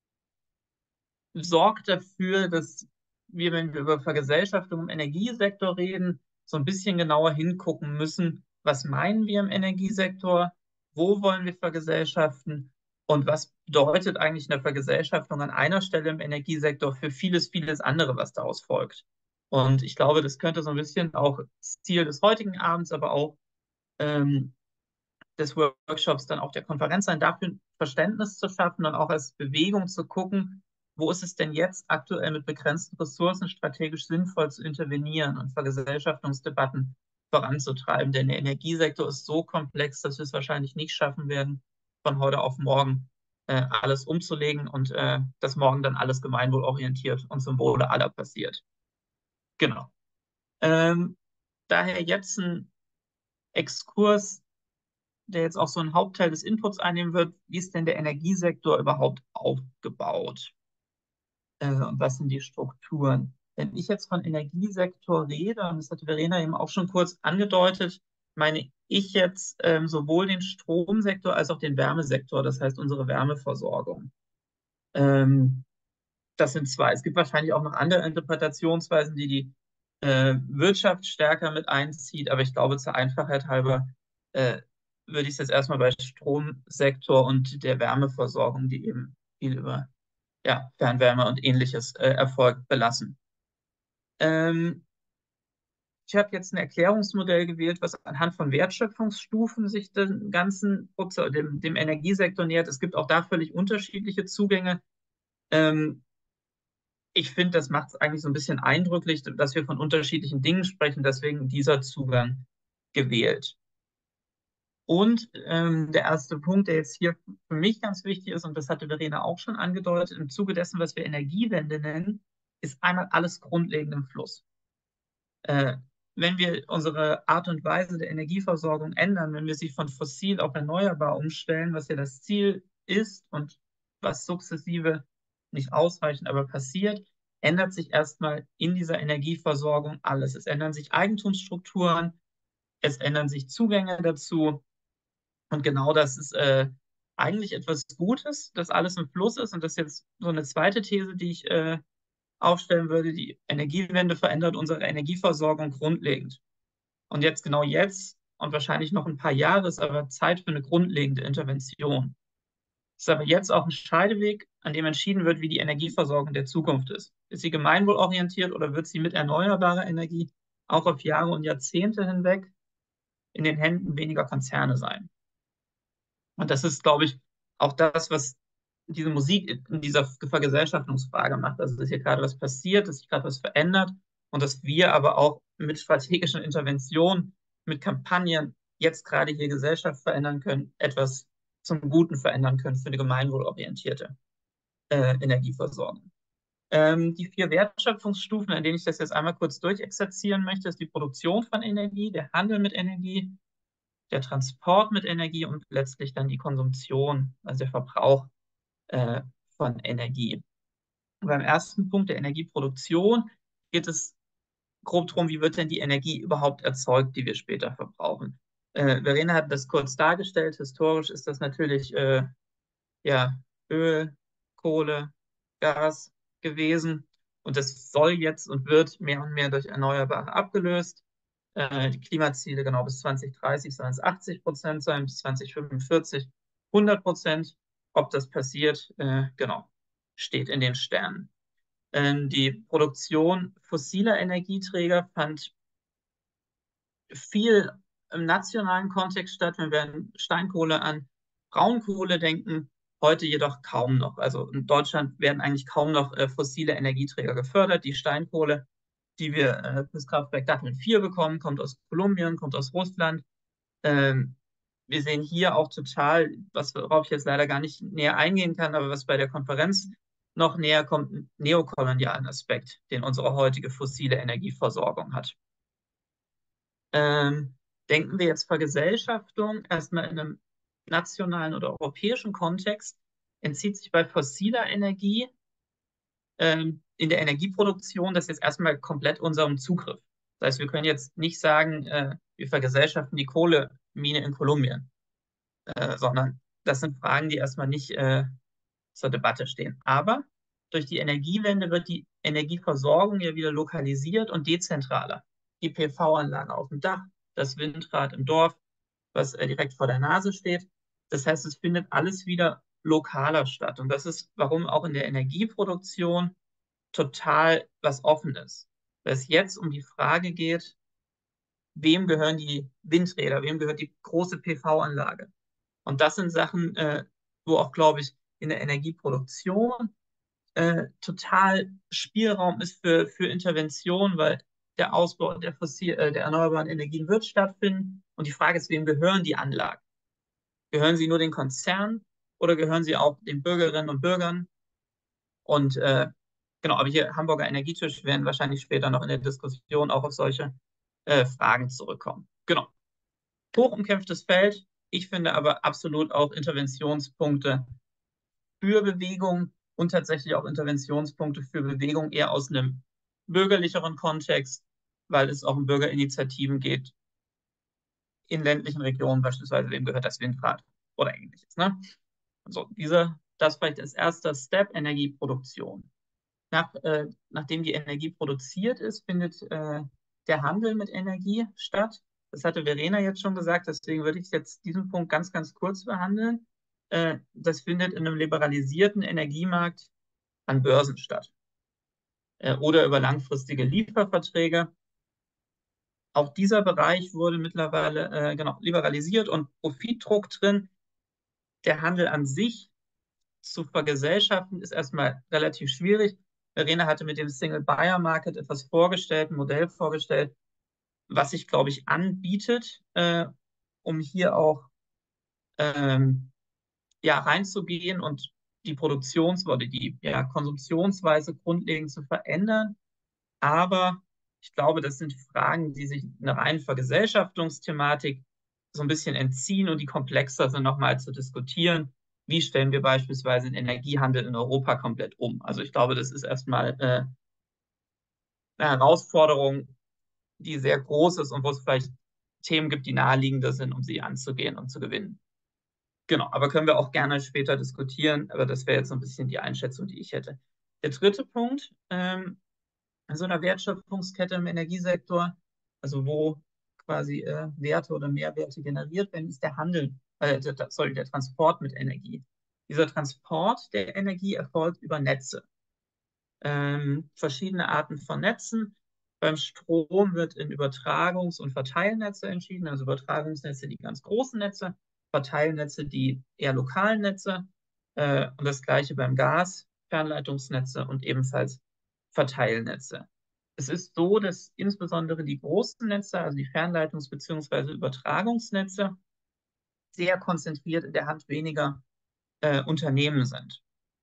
sorgt dafür, dass wir, wenn wir über Vergesellschaftung im Energiesektor reden, so ein bisschen genauer hingucken müssen, was meinen wir im Energiesektor, wo wollen wir vergesellschaften und was bedeutet eigentlich eine Vergesellschaftung an einer Stelle im Energiesektor für vieles, vieles andere, was daraus folgt. Und ich glaube, das könnte so ein bisschen auch Ziel des heutigen Abends, aber auch ähm, des Workshops, dann auch der Konferenz sein, dafür ein Verständnis zu schaffen und auch als Bewegung zu gucken, wo ist es denn jetzt aktuell mit begrenzten Ressourcen strategisch sinnvoll zu intervenieren und Vergesellschaftungsdebatten voranzutreiben. Denn der Energiesektor ist so komplex, dass wir es wahrscheinlich nicht schaffen werden, von heute auf morgen äh, alles umzulegen und äh, dass morgen dann alles gemeinwohlorientiert und zum Wohle aller passiert. Genau. Ähm, daher jetzt ein Exkurs, der jetzt auch so einen Hauptteil des Inputs einnehmen wird. Wie ist denn der Energiesektor überhaupt aufgebaut? Äh, und was sind die Strukturen? Wenn ich jetzt von Energiesektor rede, und das hatte Verena eben auch schon kurz angedeutet, meine ich jetzt ähm, sowohl den Stromsektor als auch den Wärmesektor, das heißt unsere Wärmeversorgung. Ähm, das sind zwei. Es gibt wahrscheinlich auch noch andere Interpretationsweisen, die die äh, Wirtschaft stärker mit einzieht, aber ich glaube, zur Einfachheit halber äh, würde ich es jetzt erstmal bei Stromsektor und der Wärmeversorgung, die eben viel über ja, Fernwärme und ähnliches äh, erfolgt, belassen. Ähm, ich habe jetzt ein Erklärungsmodell gewählt, was anhand von Wertschöpfungsstufen sich dem ganzen Prozess, dem, dem Energiesektor nähert. Es gibt auch da völlig unterschiedliche Zugänge. Ähm, ich finde, das macht es eigentlich so ein bisschen eindrücklich, dass wir von unterschiedlichen Dingen sprechen, deswegen dieser Zugang gewählt. Und ähm, der erste Punkt, der jetzt hier für mich ganz wichtig ist, und das hatte Verena auch schon angedeutet, im Zuge dessen, was wir Energiewende nennen, ist einmal alles grundlegend im Fluss. Äh, wenn wir unsere Art und Weise der Energieversorgung ändern, wenn wir sie von fossil auf erneuerbar umstellen, was ja das Ziel ist und was sukzessive nicht ausreichend, aber passiert, ändert sich erstmal in dieser Energieversorgung alles. Es ändern sich Eigentumsstrukturen, es ändern sich Zugänge dazu. Und genau das ist äh, eigentlich etwas Gutes, dass alles im Fluss ist. Und das ist jetzt so eine zweite These, die ich äh, aufstellen würde. Die Energiewende verändert unsere Energieversorgung grundlegend. Und jetzt, genau jetzt und wahrscheinlich noch ein paar Jahre, ist aber Zeit für eine grundlegende Intervention. Es ist aber jetzt auch ein Scheideweg, an dem entschieden wird, wie die Energieversorgung der Zukunft ist. Ist sie gemeinwohlorientiert oder wird sie mit erneuerbarer Energie auch auf Jahre und Jahrzehnte hinweg in den Händen weniger Konzerne sein? Und das ist, glaube ich, auch das, was diese Musik in dieser Vergesellschaftungsfrage macht. Also, dass hier gerade was passiert, dass sich gerade was verändert und dass wir aber auch mit strategischen Interventionen, mit Kampagnen jetzt gerade hier Gesellschaft verändern können, etwas zum Guten verändern können für eine gemeinwohlorientierte äh, Energieversorgung. Ähm, die vier Wertschöpfungsstufen, in denen ich das jetzt einmal kurz durchexerzieren möchte, ist die Produktion von Energie, der Handel mit Energie, der Transport mit Energie und letztlich dann die Konsumption, also der Verbrauch äh, von Energie. Und beim ersten Punkt der Energieproduktion geht es grob darum, wie wird denn die Energie überhaupt erzeugt, die wir später verbrauchen. Äh, Verena hat das kurz dargestellt. Historisch ist das natürlich äh, ja, Öl, Kohle, Gas gewesen. Und das soll jetzt und wird mehr und mehr durch Erneuerbare abgelöst. Äh, die Klimaziele genau bis zwanzig dreißig sollen es achtzig Prozent sein, bis zwanzig fünfundvierzig hundert Prozent. Ob das passiert, äh, genau, steht in den Sternen. Ähm, die Produktion fossiler Energieträger fand viel im nationalen Kontext statt, wenn wir an Steinkohle, an Braunkohle denken, heute jedoch kaum noch. Also in Deutschland werden eigentlich kaum noch äh, fossile Energieträger gefördert. Die Steinkohle, die wir äh, fürs Kraftwerk Datteln vier bekommen, kommt aus Kolumbien, kommt aus Russland. Ähm, wir sehen hier auch total, was, worauf ich jetzt leider gar nicht näher eingehen kann, aber was bei der Konferenz noch näher kommt, einen neokolonialen Aspekt, den unsere heutige fossile Energieversorgung hat. Ähm, denken wir jetzt Vergesellschaftung erstmal in einem nationalen oder europäischen Kontext, entzieht sich bei fossiler Energie ähm, in der Energieproduktion das jetzt erstmal komplett unserem Zugriff. Das heißt, wir können jetzt nicht sagen, äh, wir vergesellschaften die Kohlemine in Kolumbien, äh, sondern das sind Fragen, die erstmal nicht äh, zur Debatte stehen. Aber durch die Energiewende wird die Energieversorgung ja wieder lokalisiert und dezentraler. Die P V-Anlage auf dem Dach, das Windrad im Dorf, was äh, direkt vor der Nase steht. Das heißt, es findet alles wieder lokaler statt. Und das ist, warum auch in der Energieproduktion total was offen ist. Weil es jetzt um die Frage geht, wem gehören die Windräder, wem gehört die große P V-Anlage? Und das sind Sachen, äh, wo auch, glaube ich, in der Energieproduktion äh, total Spielraum ist für, für Intervention, weil der Ausbau der, fossil, äh, der erneuerbaren Energien wird stattfinden. Und die Frage ist, wem gehören die Anlagen? Gehören sie nur den Konzernen oder gehören sie auch den Bürgerinnen und Bürgern? Und äh, genau, aber hier Hamburger Energietisch werden wahrscheinlich später noch in der Diskussion auch auf solche äh, Fragen zurückkommen. Genau. Hochumkämpftes Feld. Ich finde aber absolut auch Interventionspunkte für Bewegung und tatsächlich auch Interventionspunkte für Bewegung eher aus einem bürgerlicheren Kontext, weil es auch um Bürgerinitiativen geht. In ländlichen Regionen beispielsweise, wem gehört das Windrad oder ähnliches. Ne? Also diese, das vielleicht als erster Step, Energieproduktion. Nach, äh, nachdem die Energie produziert ist, findet äh, der Handel mit Energie statt. Das hatte Verena jetzt schon gesagt, deswegen würde ich jetzt diesen Punkt ganz, ganz kurz behandeln. Äh, das findet in einem liberalisierten Energiemarkt an Börsen statt äh, oder über langfristige Lieferverträge. Auch dieser Bereich wurde mittlerweile äh, genau, liberalisiert und Profitdruck drin. Der Handel an sich zu vergesellschaften ist erstmal relativ schwierig. Verena hatte mit dem Single Buyer Market etwas vorgestellt, ein Modell vorgestellt, was sich, glaube ich, anbietet, äh, um hier auch ähm, ja, reinzugehen und die Produktions- oder die ja, Konsumptionsweise grundlegend zu verändern. Aber ich glaube, das sind Fragen, die sich einer reinen Vergesellschaftungsthematik so ein bisschen entziehen und die komplexer sind, nochmal zu diskutieren. Wie stellen wir beispielsweise den Energiehandel in Europa komplett um? Also ich glaube, das ist erstmal äh, eine Herausforderung, die sehr groß ist und wo es vielleicht Themen gibt, die naheliegender sind, um sie anzugehen und zu gewinnen. Genau, aber können wir auch gerne später diskutieren, aber das wäre jetzt so ein bisschen die Einschätzung, die ich hätte. Der dritte Punkt, ähm, in so einer Wertschöpfungskette im Energiesektor, also wo quasi äh, Werte oder Mehrwerte generiert werden, ist der Handel, äh, der, sorry, der Transport mit Energie. Dieser Transport der Energie erfolgt über Netze. Ähm, verschiedene Arten von Netzen. Beim Strom wird in Übertragungs- und Verteilnetze entschieden, also Übertragungsnetze, die ganz großen Netze, Verteilnetze, die eher lokalen Netze. Äh, und das gleiche beim Gas, Fernleitungsnetze und ebenfalls Verteilnetze. Es ist so, dass insbesondere die großen Netze, also die Fernleitungs- bzw. Übertragungsnetze, sehr konzentriert in der Hand weniger äh, Unternehmen sind.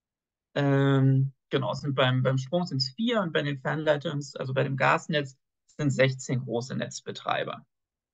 Ähm, genau, es sind beim, beim Strom sind es vier und bei den Fernleitungs-, also bei dem Gasnetz sind sechzehn große Netzbetreiber.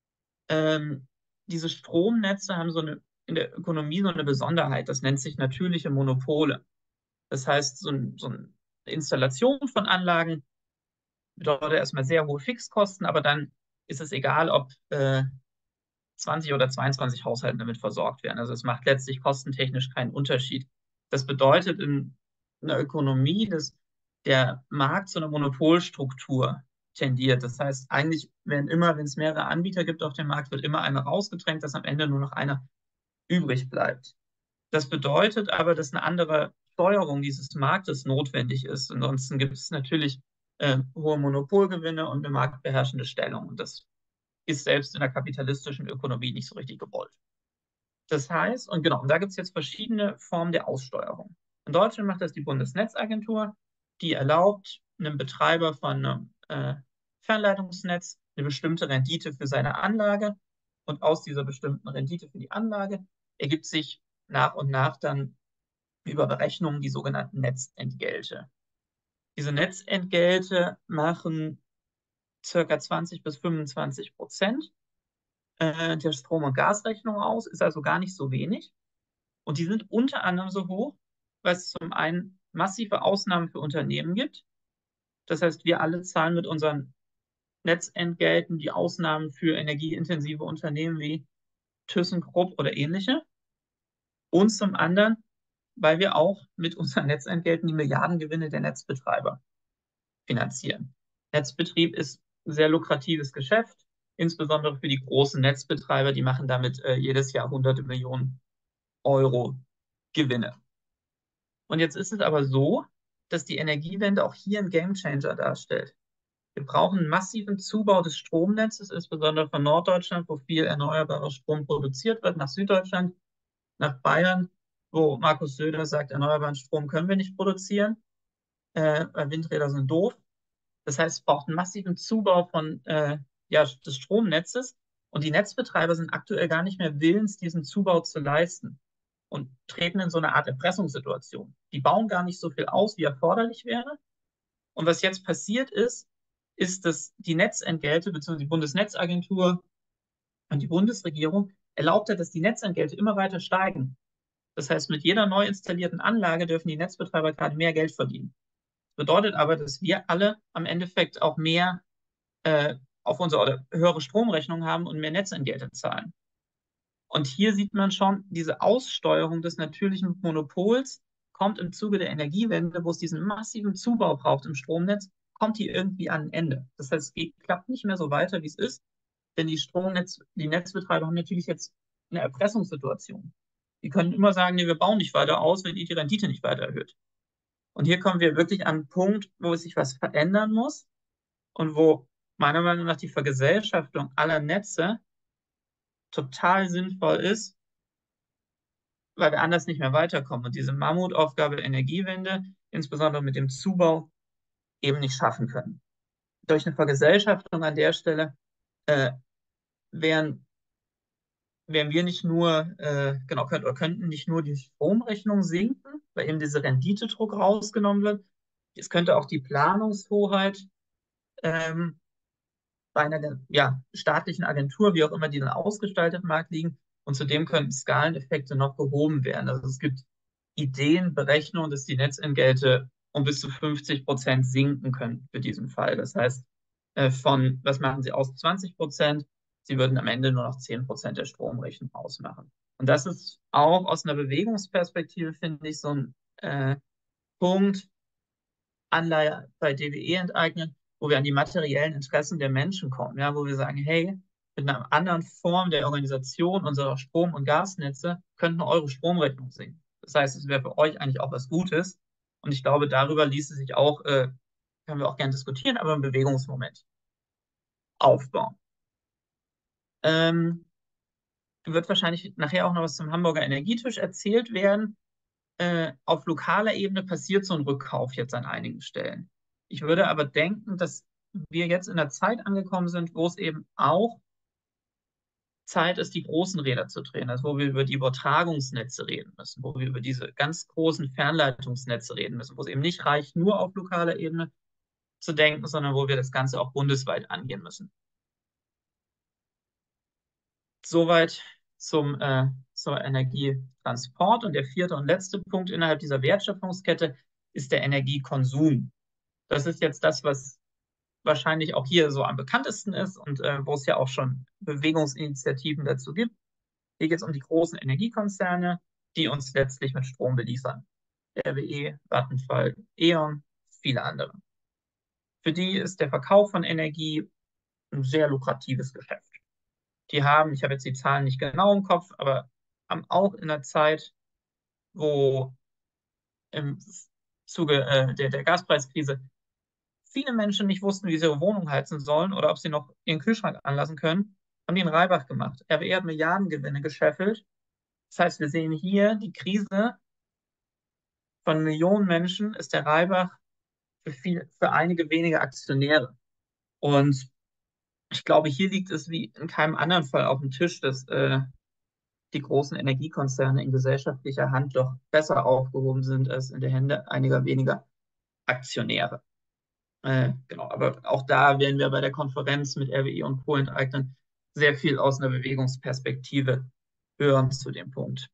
Ähm, diese Stromnetze haben so eine, in der Ökonomie so eine Besonderheit, das nennt sich natürliche Monopole. Das heißt, so, ein, so eine Installation von Anlagen bedeutet erstmal sehr hohe Fixkosten, aber dann ist es egal, ob äh, zwanzig oder zweiundzwanzig Haushalte damit versorgt werden. Also es macht letztlich kostentechnisch keinen Unterschied. Das bedeutet in einer Ökonomie, dass der Markt zu einer Monopolstruktur tendiert. Das heißt, eigentlich werden immer, wenn es mehrere Anbieter gibt auf dem Markt, wird immer einer rausgedrängt, dass am Ende nur noch einer übrig bleibt. Das bedeutet aber, dass eine andere Steuerung dieses Marktes notwendig ist. Ansonsten gibt es natürlich äh, hohe Monopolgewinne und eine marktbeherrschende Stellung. Und das ist selbst in der kapitalistischen Ökonomie nicht so richtig gewollt. Das heißt, und genau, und da gibt es jetzt verschiedene Formen der Aussteuerung. In Deutschland macht das die Bundesnetzagentur, die erlaubt einem Betreiber von einem äh, Fernleitungsnetz eine bestimmte Rendite für seine Anlage, und aus dieser bestimmten Rendite für die Anlage ergibt sich nach und nach dann über Berechnungen die sogenannten Netzentgelte. Diese Netzentgelte machen ca. zwanzig bis fünfundzwanzig Prozent äh, der Strom- und Gasrechnung aus, ist also gar nicht so wenig. Und die sind unter anderem so hoch, weil es zum einen massive Ausnahmen für Unternehmen gibt. Das heißt, wir alle zahlen mit unseren Netzentgelten die Ausnahmen für energieintensive Unternehmen wie ThyssenKrupp oder ähnliche. Und zum anderen, weil wir auch mit unseren Netzentgelten die Milliardengewinne der Netzbetreiber finanzieren. Netzbetrieb ist ein sehr lukratives Geschäft, insbesondere für die großen Netzbetreiber, die machen damit äh, jedes Jahr hunderte Millionen Euro Gewinne. Und jetzt ist es aber so, dass die Energiewende auch hier einen Gamechanger darstellt. Wir brauchen einen massiven Zubau des Stromnetzes, insbesondere von Norddeutschland, wo viel erneuerbarer Strom produziert wird, nach Süddeutschland, nach Bayern, wo Markus Söder sagt, erneuerbaren Strom können wir nicht produzieren, äh, weil Windräder sind doof. Das heißt, es braucht einen massiven Zubau von, äh, ja, des Stromnetzes, und die Netzbetreiber sind aktuell gar nicht mehr willens, diesen Zubau zu leisten und treten in so eine Art Erpressungssituation. Die bauen gar nicht so viel aus, wie erforderlich wäre. Und was jetzt passiert ist, ist, dass die Netzentgelte bzw. die Bundesnetzagentur und die Bundesregierung erlaubt hat, dass die Netzentgelte immer weiter steigen. Das heißt, mit jeder neu installierten Anlage dürfen die Netzbetreiber gerade mehr Geld verdienen. Das bedeutet aber, dass wir alle am Endeffekt auch mehr äh, auf unsere oder höhere Stromrechnung haben und mehr Netzentgelte zahlen. Und hier sieht man schon, diese Aussteuerung des natürlichen Monopols kommt im Zuge der Energiewende, wo es diesen massiven Zubau braucht im Stromnetz, kommt die irgendwie an ein Ende. Das heißt, es geht, klappt nicht mehr so weiter, wie es ist, denn die Stromnetz, die Netzbetreiber haben natürlich jetzt eine Erpressungssituation. Die können immer sagen, nee, wir bauen nicht weiter aus, wenn ihr die Rendite nicht weiter erhöht. Und hier kommen wir wirklich an einen Punkt, wo sich was verändern muss und wo meiner Meinung nach die Vergesellschaftung aller Netze total sinnvoll ist, weil wir anders nicht mehr weiterkommen und diese Mammutaufgabe Energiewende, insbesondere mit dem Zubau, eben nicht schaffen können. Durch eine Vergesellschaftung an der Stelle äh, wären, wären wir nicht nur, äh, genau, könnt, oder könnten nicht nur die Stromrechnung sinken, weil eben dieser Renditedruck rausgenommen wird. Es könnte auch die Planungshoheit ähm, bei einer ja, staatlichen Agentur, wie auch immer die dann ausgestaltet mag, liegen. Und zudem könnten Skaleneffekte noch gehoben werden. Also es gibt Ideen, Berechnungen, dass die Netzentgelte um bis zu fünfzig Prozent sinken können für diesen Fall. Das heißt, äh, von, was machen sie aus, zwanzig Prozent, sie würden am Ende nur noch zehn Prozent der Stromrechnung ausmachen. Und das ist auch aus einer Bewegungsperspektive, finde ich, so ein äh, Punkt, Anleihe bei D W E enteignen, wo wir an die materiellen Interessen der Menschen kommen, ja, wo wir sagen, hey, mit einer anderen Form der Organisation unserer Strom- und Gasnetze könnten eure Stromrechnung sinken. Das heißt, es wäre für euch eigentlich auch was Gutes. Und ich glaube, darüber ließe sich auch, äh, können wir auch gerne diskutieren, aber ein Bewegungsmoment aufbauen. Ähm, wird wahrscheinlich nachher auch noch was zum Hamburger Energietisch erzählt werden. Äh, auf lokaler Ebene passiert so ein Rückkauf jetzt an einigen Stellen. Ich würde aber denken, dass wir jetzt in der Zeit angekommen sind, wo es eben auch Zeit ist, die großen Räder zu drehen, also wo wir über die Übertragungsnetze reden müssen, wo wir über diese ganz großen Fernleitungsnetze reden müssen, wo es eben nicht reicht, nur auf lokaler Ebene zu denken, sondern wo wir das Ganze auch bundesweit angehen müssen. Soweit zum, äh, zur Energietransport. Und der vierte und letzte Punkt innerhalb dieser Wertschöpfungskette ist der Energiekonsum. Das ist jetzt das, was wahrscheinlich auch hier so am bekanntesten ist und äh, wo es ja auch schon Bewegungsinitiativen dazu gibt. Hier geht es um die großen Energiekonzerne, die uns letztlich mit Strom beliefern. R W E, Vattenfall, E.ON, viele andere. Für die ist der Verkauf von Energie ein sehr lukratives Geschäft. Die haben, ich habe jetzt die Zahlen nicht genau im Kopf, aber haben auch in der Zeit, wo im Zuge äh, der, der Gaspreiskrise viele Menschen nicht wussten, wie sie ihre Wohnung heizen sollen oder ob sie noch ihren Kühlschrank anlassen können, haben die in Reibach gemacht. R W E hat Milliardengewinne gescheffelt. Das heißt, wir sehen hier die Krise von Millionen Menschen, ist der Reibach für, viel, für einige wenige Aktionäre. Und ich glaube, hier liegt es wie in keinem anderen Fall auf dem Tisch, dass äh, die großen Energiekonzerne in gesellschaftlicher Hand doch besser aufgehoben sind als in der Hände einiger weniger Aktionäre. Äh, genau, aber auch da werden wir bei der Konferenz mit R W E und Co-Enteignern sehr viel aus einer Bewegungsperspektive hören zu dem Punkt.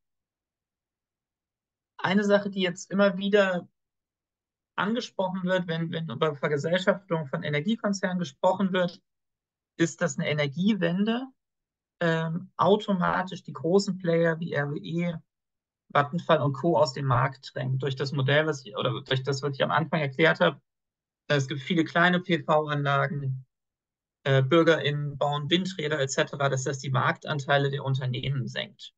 Eine Sache, die jetzt immer wieder angesprochen wird, wenn, wenn über Vergesellschaftung von Energiekonzernen gesprochen wird, ist, dass eine Energiewende ähm, automatisch die großen Player wie R W E, Vattenfall und Co. aus dem Markt drängt. Durch das Modell, was ich, oder durch das, was ich am Anfang erklärt habe, es gibt viele kleine P V-Anlagen, äh, BürgerInnen bauen Windräder et cetera, dass das die Marktanteile der Unternehmen senkt.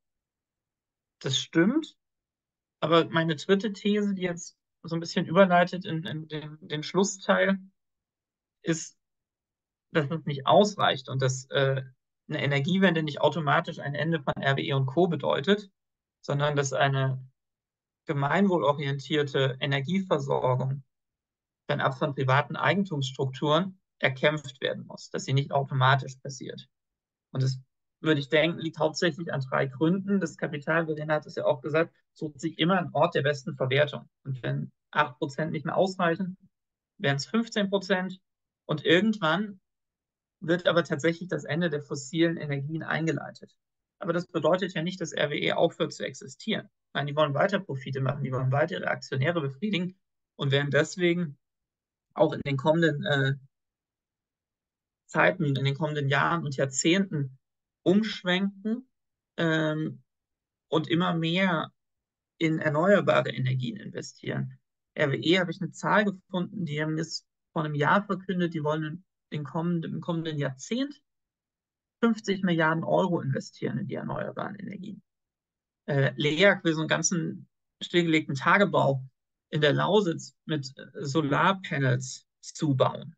Das stimmt, aber meine dritte These, die jetzt so ein bisschen überleitet in, in den, den Schlussteil, ist, dass es nicht ausreicht und dass äh, eine Energiewende nicht automatisch ein Ende von R W E und Co. bedeutet, sondern dass eine gemeinwohlorientierte Energieversorgung fernab von privaten Eigentumsstrukturen erkämpft werden muss, dass sie nicht automatisch passiert. Und das, würde ich denken, liegt hauptsächlich an drei Gründen. Das Kapital, Verena hat es ja auch gesagt, sucht sich immer einen Ort der besten Verwertung. Und wenn acht Prozent nicht mehr ausreichen, wären es fünfzehn Prozent. Und irgendwann wird aber tatsächlich das Ende der fossilen Energien eingeleitet. Aber das bedeutet ja nicht, dass R W E aufhört zu existieren. Nein, die wollen weiter Profite machen, die wollen weiter ihre Aktionäre befriedigen und werden deswegen auch in den kommenden äh, Zeiten, in den kommenden Jahren und Jahrzehnten umschwenken ähm, und immer mehr in erneuerbare Energien investieren. R W E habe ich eine Zahl gefunden, die haben das vor einem Jahr verkündet, die wollen in kommenden, im kommenden Jahrzehnt fünfzig Milliarden Euro investieren in die erneuerbaren Energien. Äh, L E A G will so einen ganzen stillgelegten Tagebau in der Lausitz mit Solarpanels zubauen.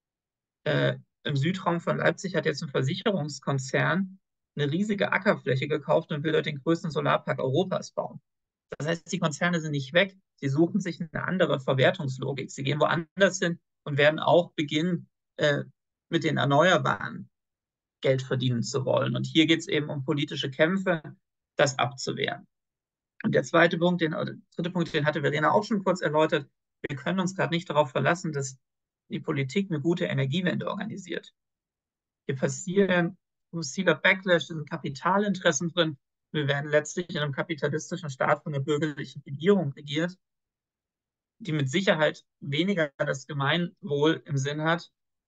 Äh, Im Südraum von Leipzig hat jetzt ein Versicherungskonzern eine riesige Ackerfläche gekauft und will dort den größten Solarpark Europas bauen. Das heißt, die Konzerne sind nicht weg, sie suchen sich eine andere Verwertungslogik. Sie gehen woanders hin und werden auch beginnen, äh, mit den Erneuerbaren Geld verdienen zu wollen. Und hier geht es eben um politische Kämpfe, das abzuwehren. Und der zweite Punkt, den, oder der dritte Punkt, den hatte Verena auch schon kurz erläutert, wir können uns gerade nicht darauf verlassen, dass die Politik eine gute Energiewende organisiert. Hier passieren fossiler Backlash, sind Kapitalinteressen drin. Wir werden letztlich in einem kapitalistischen Staat von der bürgerlichen Regierung regiert, die mit Sicherheit weniger das Gemeinwohl im Sinn hat,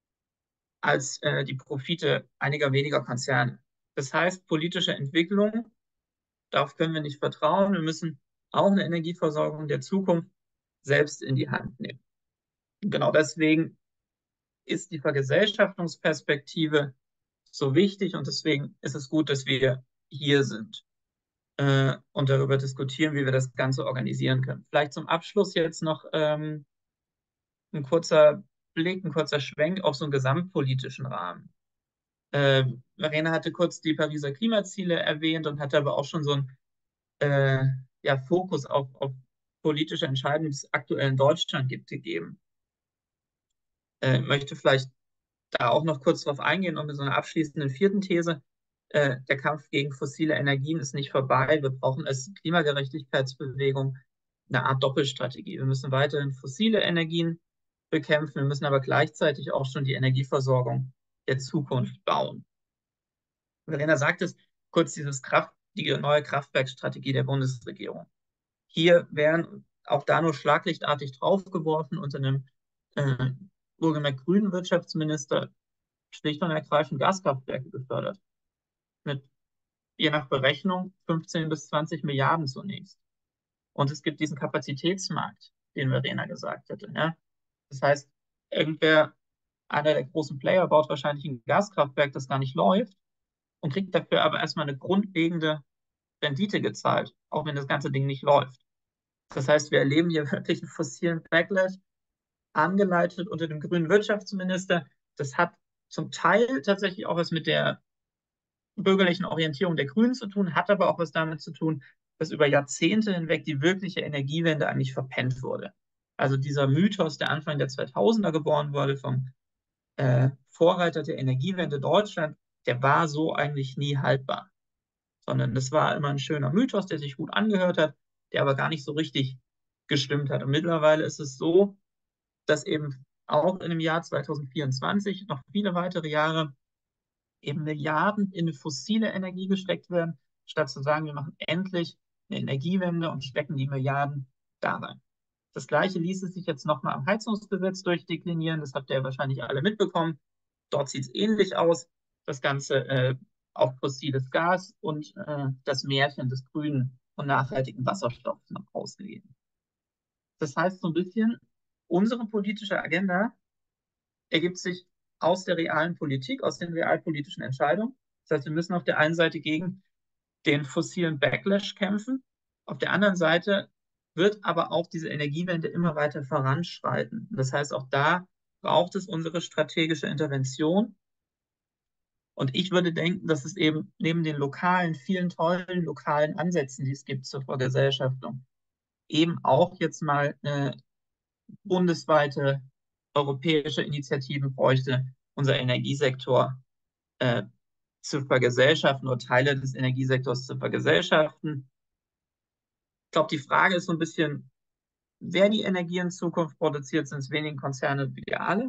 als äh, die Profite einiger weniger Konzerne. Das heißt, politische Entwicklung, darauf können wir nicht vertrauen. Wir müssen auch eine Energieversorgung der Zukunft selbst in die Hand nehmen. Und genau deswegen ist die Vergesellschaftungsperspektive so wichtig und deswegen ist es gut, dass wir hier sind äh, und darüber diskutieren, wie wir das Ganze organisieren können. Vielleicht zum Abschluss jetzt noch ähm, ein kurzer Blick, ein kurzer Schwenk auf so einen gesamtpolitischen Rahmen. Äh, Verena hatte kurz die Pariser Klimaziele erwähnt und hatte aber auch schon so einen äh, ja, Fokus auf, auf politische Entscheidungen, die es aktuell in Deutschland gibt, gegeben. Ich äh, möchte vielleicht da auch noch kurz drauf eingehen und mit so einer abschließenden vierten These. äh, der Kampf gegen fossile Energien ist nicht vorbei. Wir brauchen als Klimagerechtigkeitsbewegung eine Art Doppelstrategie. Wir müssen weiterhin fossile Energien bekämpfen, wir müssen aber gleichzeitig auch schon die Energieversorgung der Zukunft bauen. Verena sagt es kurz, dieses Kraft, die neue Kraftwerkstrategie der Bundesregierung. Hier werden auch da nur schlaglichtartig draufgeworfen unter einem äh, wohlgemerkt grünen Wirtschaftsminister schlicht und ergreifend Gaskraftwerke gefördert. Mit je nach Berechnung fünfzehn bis zwanzig Milliarden zunächst. Und es gibt diesen Kapazitätsmarkt, den Verena gesagt hätte. Ja? Das heißt, irgendwer, einer der großen Player, baut wahrscheinlich ein Gaskraftwerk, das gar nicht läuft und kriegt dafür aber erstmal eine grundlegende Rendite gezahlt, auch wenn das ganze Ding nicht läuft. Das heißt, wir erleben hier wirklich einen fossilen Backlash, angeleitet unter dem grünen Wirtschaftsminister. Das hat zum Teil tatsächlich auch was mit der bürgerlichen Orientierung der Grünen zu tun, hat aber auch was damit zu tun, dass über Jahrzehnte hinweg die wirkliche Energiewende eigentlich verpennt wurde. Also dieser Mythos, der Anfang der zweitausender geboren wurde vom äh, Vorreiter der Energiewende Deutschland, der war so eigentlich nie haltbar. Sondern das war immer ein schöner Mythos, der sich gut angehört hat, der aber gar nicht so richtig gestimmt hat. Und mittlerweile ist es so, dass eben auch in dem Jahr zweitausendvierundzwanzig noch viele weitere Jahre eben Milliarden in fossile Energie gesteckt werden, statt zu sagen, wir machen endlich eine Energiewende und stecken die Milliarden da rein. Das Gleiche ließe sich jetzt nochmal am Heizungsgesetz durchdeklinieren. Das habt ihr ja wahrscheinlich alle mitbekommen. Dort sieht es ähnlich aus. Das Ganze äh, auf fossiles Gas und äh, das Märchen des grünen und nachhaltigen Wasserstoffs noch ausgegeben. Das heißt so ein bisschen, unsere politische Agenda ergibt sich aus der realen Politik, aus den realpolitischen Entscheidungen. Das heißt, wir müssen auf der einen Seite gegen den fossilen Backlash kämpfen. Auf der anderen Seite wird aber auch diese Energiewende immer weiter voranschreiten. Das heißt, auch da braucht es unsere strategische Intervention. Und ich würde denken, dass es eben neben den lokalen, vielen tollen lokalen Ansätzen, die es gibt zur Vergesellschaftung, eben auch jetzt mal eine bundesweite europäische Initiativen bräuchte, unser Energiesektor äh, zu vergesellschaften oder Teile des Energiesektors zu vergesellschaften. Ich glaube, die Frage ist so ein bisschen, wer die Energie in Zukunft produziert, sind es wenigen Konzerne wie wir alle.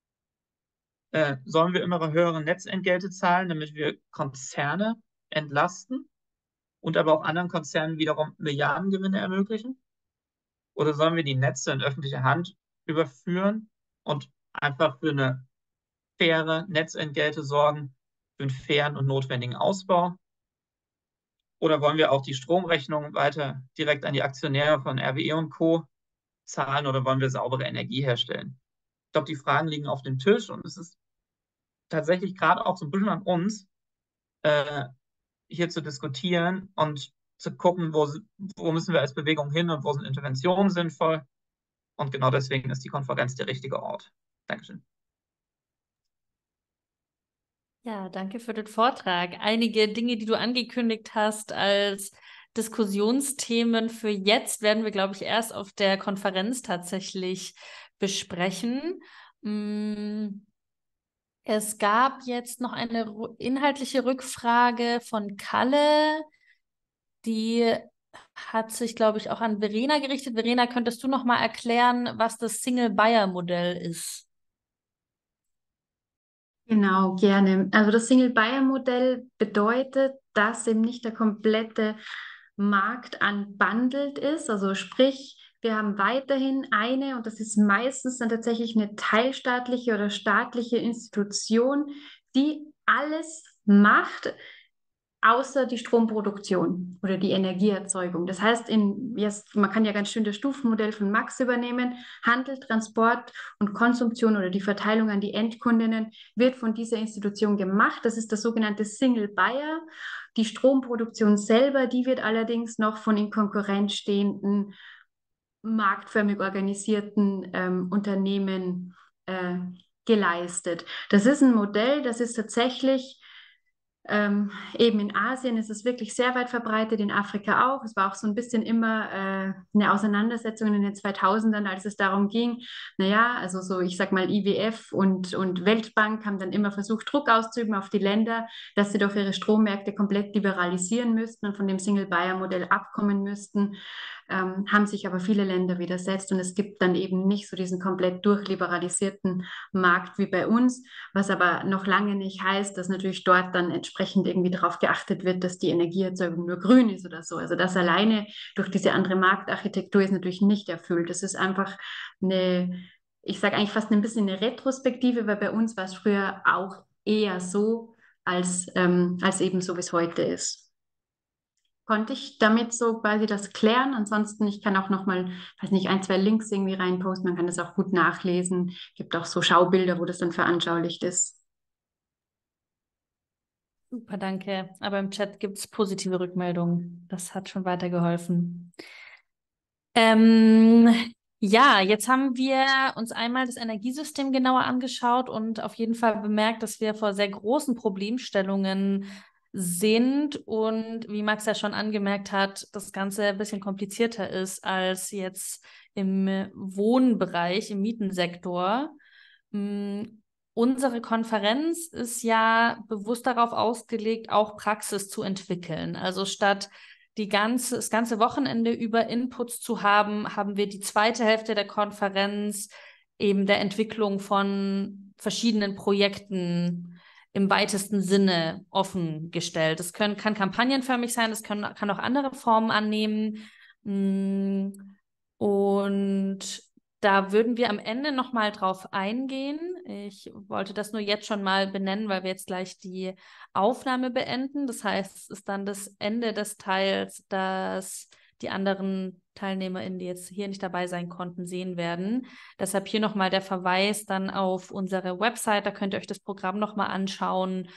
Äh, sollen wir immer höhere Netzentgelte zahlen, damit wir Konzerne entlasten und aber auch anderen Konzernen wiederum Milliardengewinne ermöglichen? Oder sollen wir die Netze in öffentliche Hand überführen und einfach für eine faire Netzentgelte sorgen, für einen fairen und notwendigen Ausbau? Oder wollen wir auch die Stromrechnung weiter direkt an die Aktionäre von R W E und Co. zahlen oder wollen wir saubere Energie herstellen? Ich glaube, die Fragen liegen auf dem Tisch und es ist tatsächlich gerade auch so ein bisschen an uns, äh, hier zu diskutieren und zu gucken, wo, wo müssen wir als Bewegung hin und wo sind Interventionen sinnvoll. Und genau deswegen ist die Konferenz der richtige Ort. Dankeschön. Ja, danke für den Vortrag. Einige Dinge, die du angekündigt hast als Diskussionsthemen für jetzt, werden wir, glaube ich, erst auf der Konferenz tatsächlich besprechen. Es gab jetzt noch eine inhaltliche Rückfrage von Kalle, die hat sich, glaube ich, auch an Verena gerichtet. Verena, könntest du noch mal erklären, was das Single-Buyer-Modell ist? Genau, gerne. Also das Single-Buyer-Modell bedeutet, dass eben nicht der komplette Markt unbundled ist. Also sprich, wir haben weiterhin eine, und das ist meistens dann tatsächlich eine teilstaatliche oder staatliche Institution, die alles macht, außer die Stromproduktion oder die Energieerzeugung. Das heißt, in, jetzt, man kann ja ganz schön das Stufenmodell von Max übernehmen. Handel, Transport und Konsumption oder die Verteilung an die Endkundinnen wird von dieser Institution gemacht. Das ist das sogenannte Single Buyer. Die Stromproduktion selber, die wird allerdings noch von in Konkurrenz stehenden, marktförmig organisierten ähm, Unternehmen äh, geleistet. Das ist ein Modell, das ist tatsächlich Ähm, eben in Asien ist es wirklich sehr weit verbreitet, in Afrika auch. Es war auch so ein bisschen immer äh, eine Auseinandersetzung in den zweitausendern, als es darum ging, naja, also so, ich sag mal, I W F und, und Weltbank haben dann immer versucht, Druck auszuüben auf die Länder, dass sie doch ihre Strommärkte komplett liberalisieren müssten und von dem Single-Buyer-Modell abkommen müssten. Ähm, haben sich aber viele Länder widersetzt und es gibt dann eben nicht so diesen komplett durchliberalisierten Markt wie bei uns, was aber noch lange nicht heißt, dass natürlich dort dann entsprechend irgendwie darauf geachtet wird, dass die Energieerzeugung nur grün ist oder so. Also das alleine durch diese andere Marktarchitektur ist natürlich nicht erfüllt. Das ist einfach eine, ich sage eigentlich fast ein bisschen eine Retrospektive, weil bei uns war es früher auch eher so, als, ähm, als eben so, wie es heute ist. Konnte ich damit so quasi das klären? Ansonsten, ich kann auch noch mal, weiß nicht, ein, zwei Links irgendwie reinposten. Man kann das auch gut nachlesen. Gibt auch so Schaubilder, wo das dann veranschaulicht ist. Super, danke. Aber im Chat gibt es positive Rückmeldungen. Das hat schon weitergeholfen. Ähm, ja, jetzt haben wir uns einmal das Energiesystem genauer angeschaut und auf jeden Fall bemerkt, dass wir vor sehr großen Problemstellungen sind und wie Max ja schon angemerkt hat, das Ganze ein bisschen komplizierter ist als jetzt im Wohnbereich, im Mietensektor. Mm, Unsere Konferenz ist ja bewusst darauf ausgelegt, auch Praxis zu entwickeln. Also statt die ganze, das ganze Wochenende über Inputs zu haben, haben wir die zweite Hälfte der Konferenz eben der Entwicklung von verschiedenen Projekten im weitesten Sinne offengestellt. Das können, kann kampagnenförmig sein, das können, kann auch andere Formen annehmen. Und da würden wir am Ende nochmal drauf eingehen. Ich wollte das nur jetzt schon mal benennen, weil wir jetzt gleich die Aufnahme beenden. Das heißt, es ist dann das Ende des Teils, das die anderen TeilnehmerInnen, die jetzt hier nicht dabei sein konnten, sehen werden. Deshalb hier nochmal der Verweis dann auf unsere Website. Da könnt ihr euch das Programm nochmal anschauen.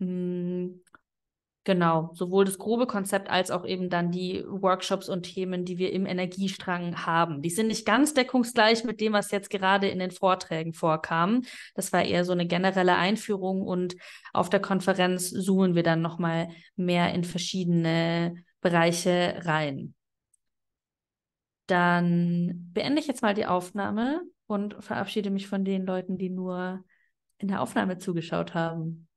Genau, sowohl das grobe Konzept als auch eben dann die Workshops und Themen, die wir im Energiestrang haben. Die sind nicht ganz deckungsgleich mit dem, was jetzt gerade in den Vorträgen vorkam. Das war eher so eine generelle Einführung und auf der Konferenz zoomen wir dann nochmal mehr in verschiedene Bereiche rein. Dann beende ich jetzt mal die Aufnahme und verabschiede mich von den Leuten, die nur in der Aufnahme zugeschaut haben.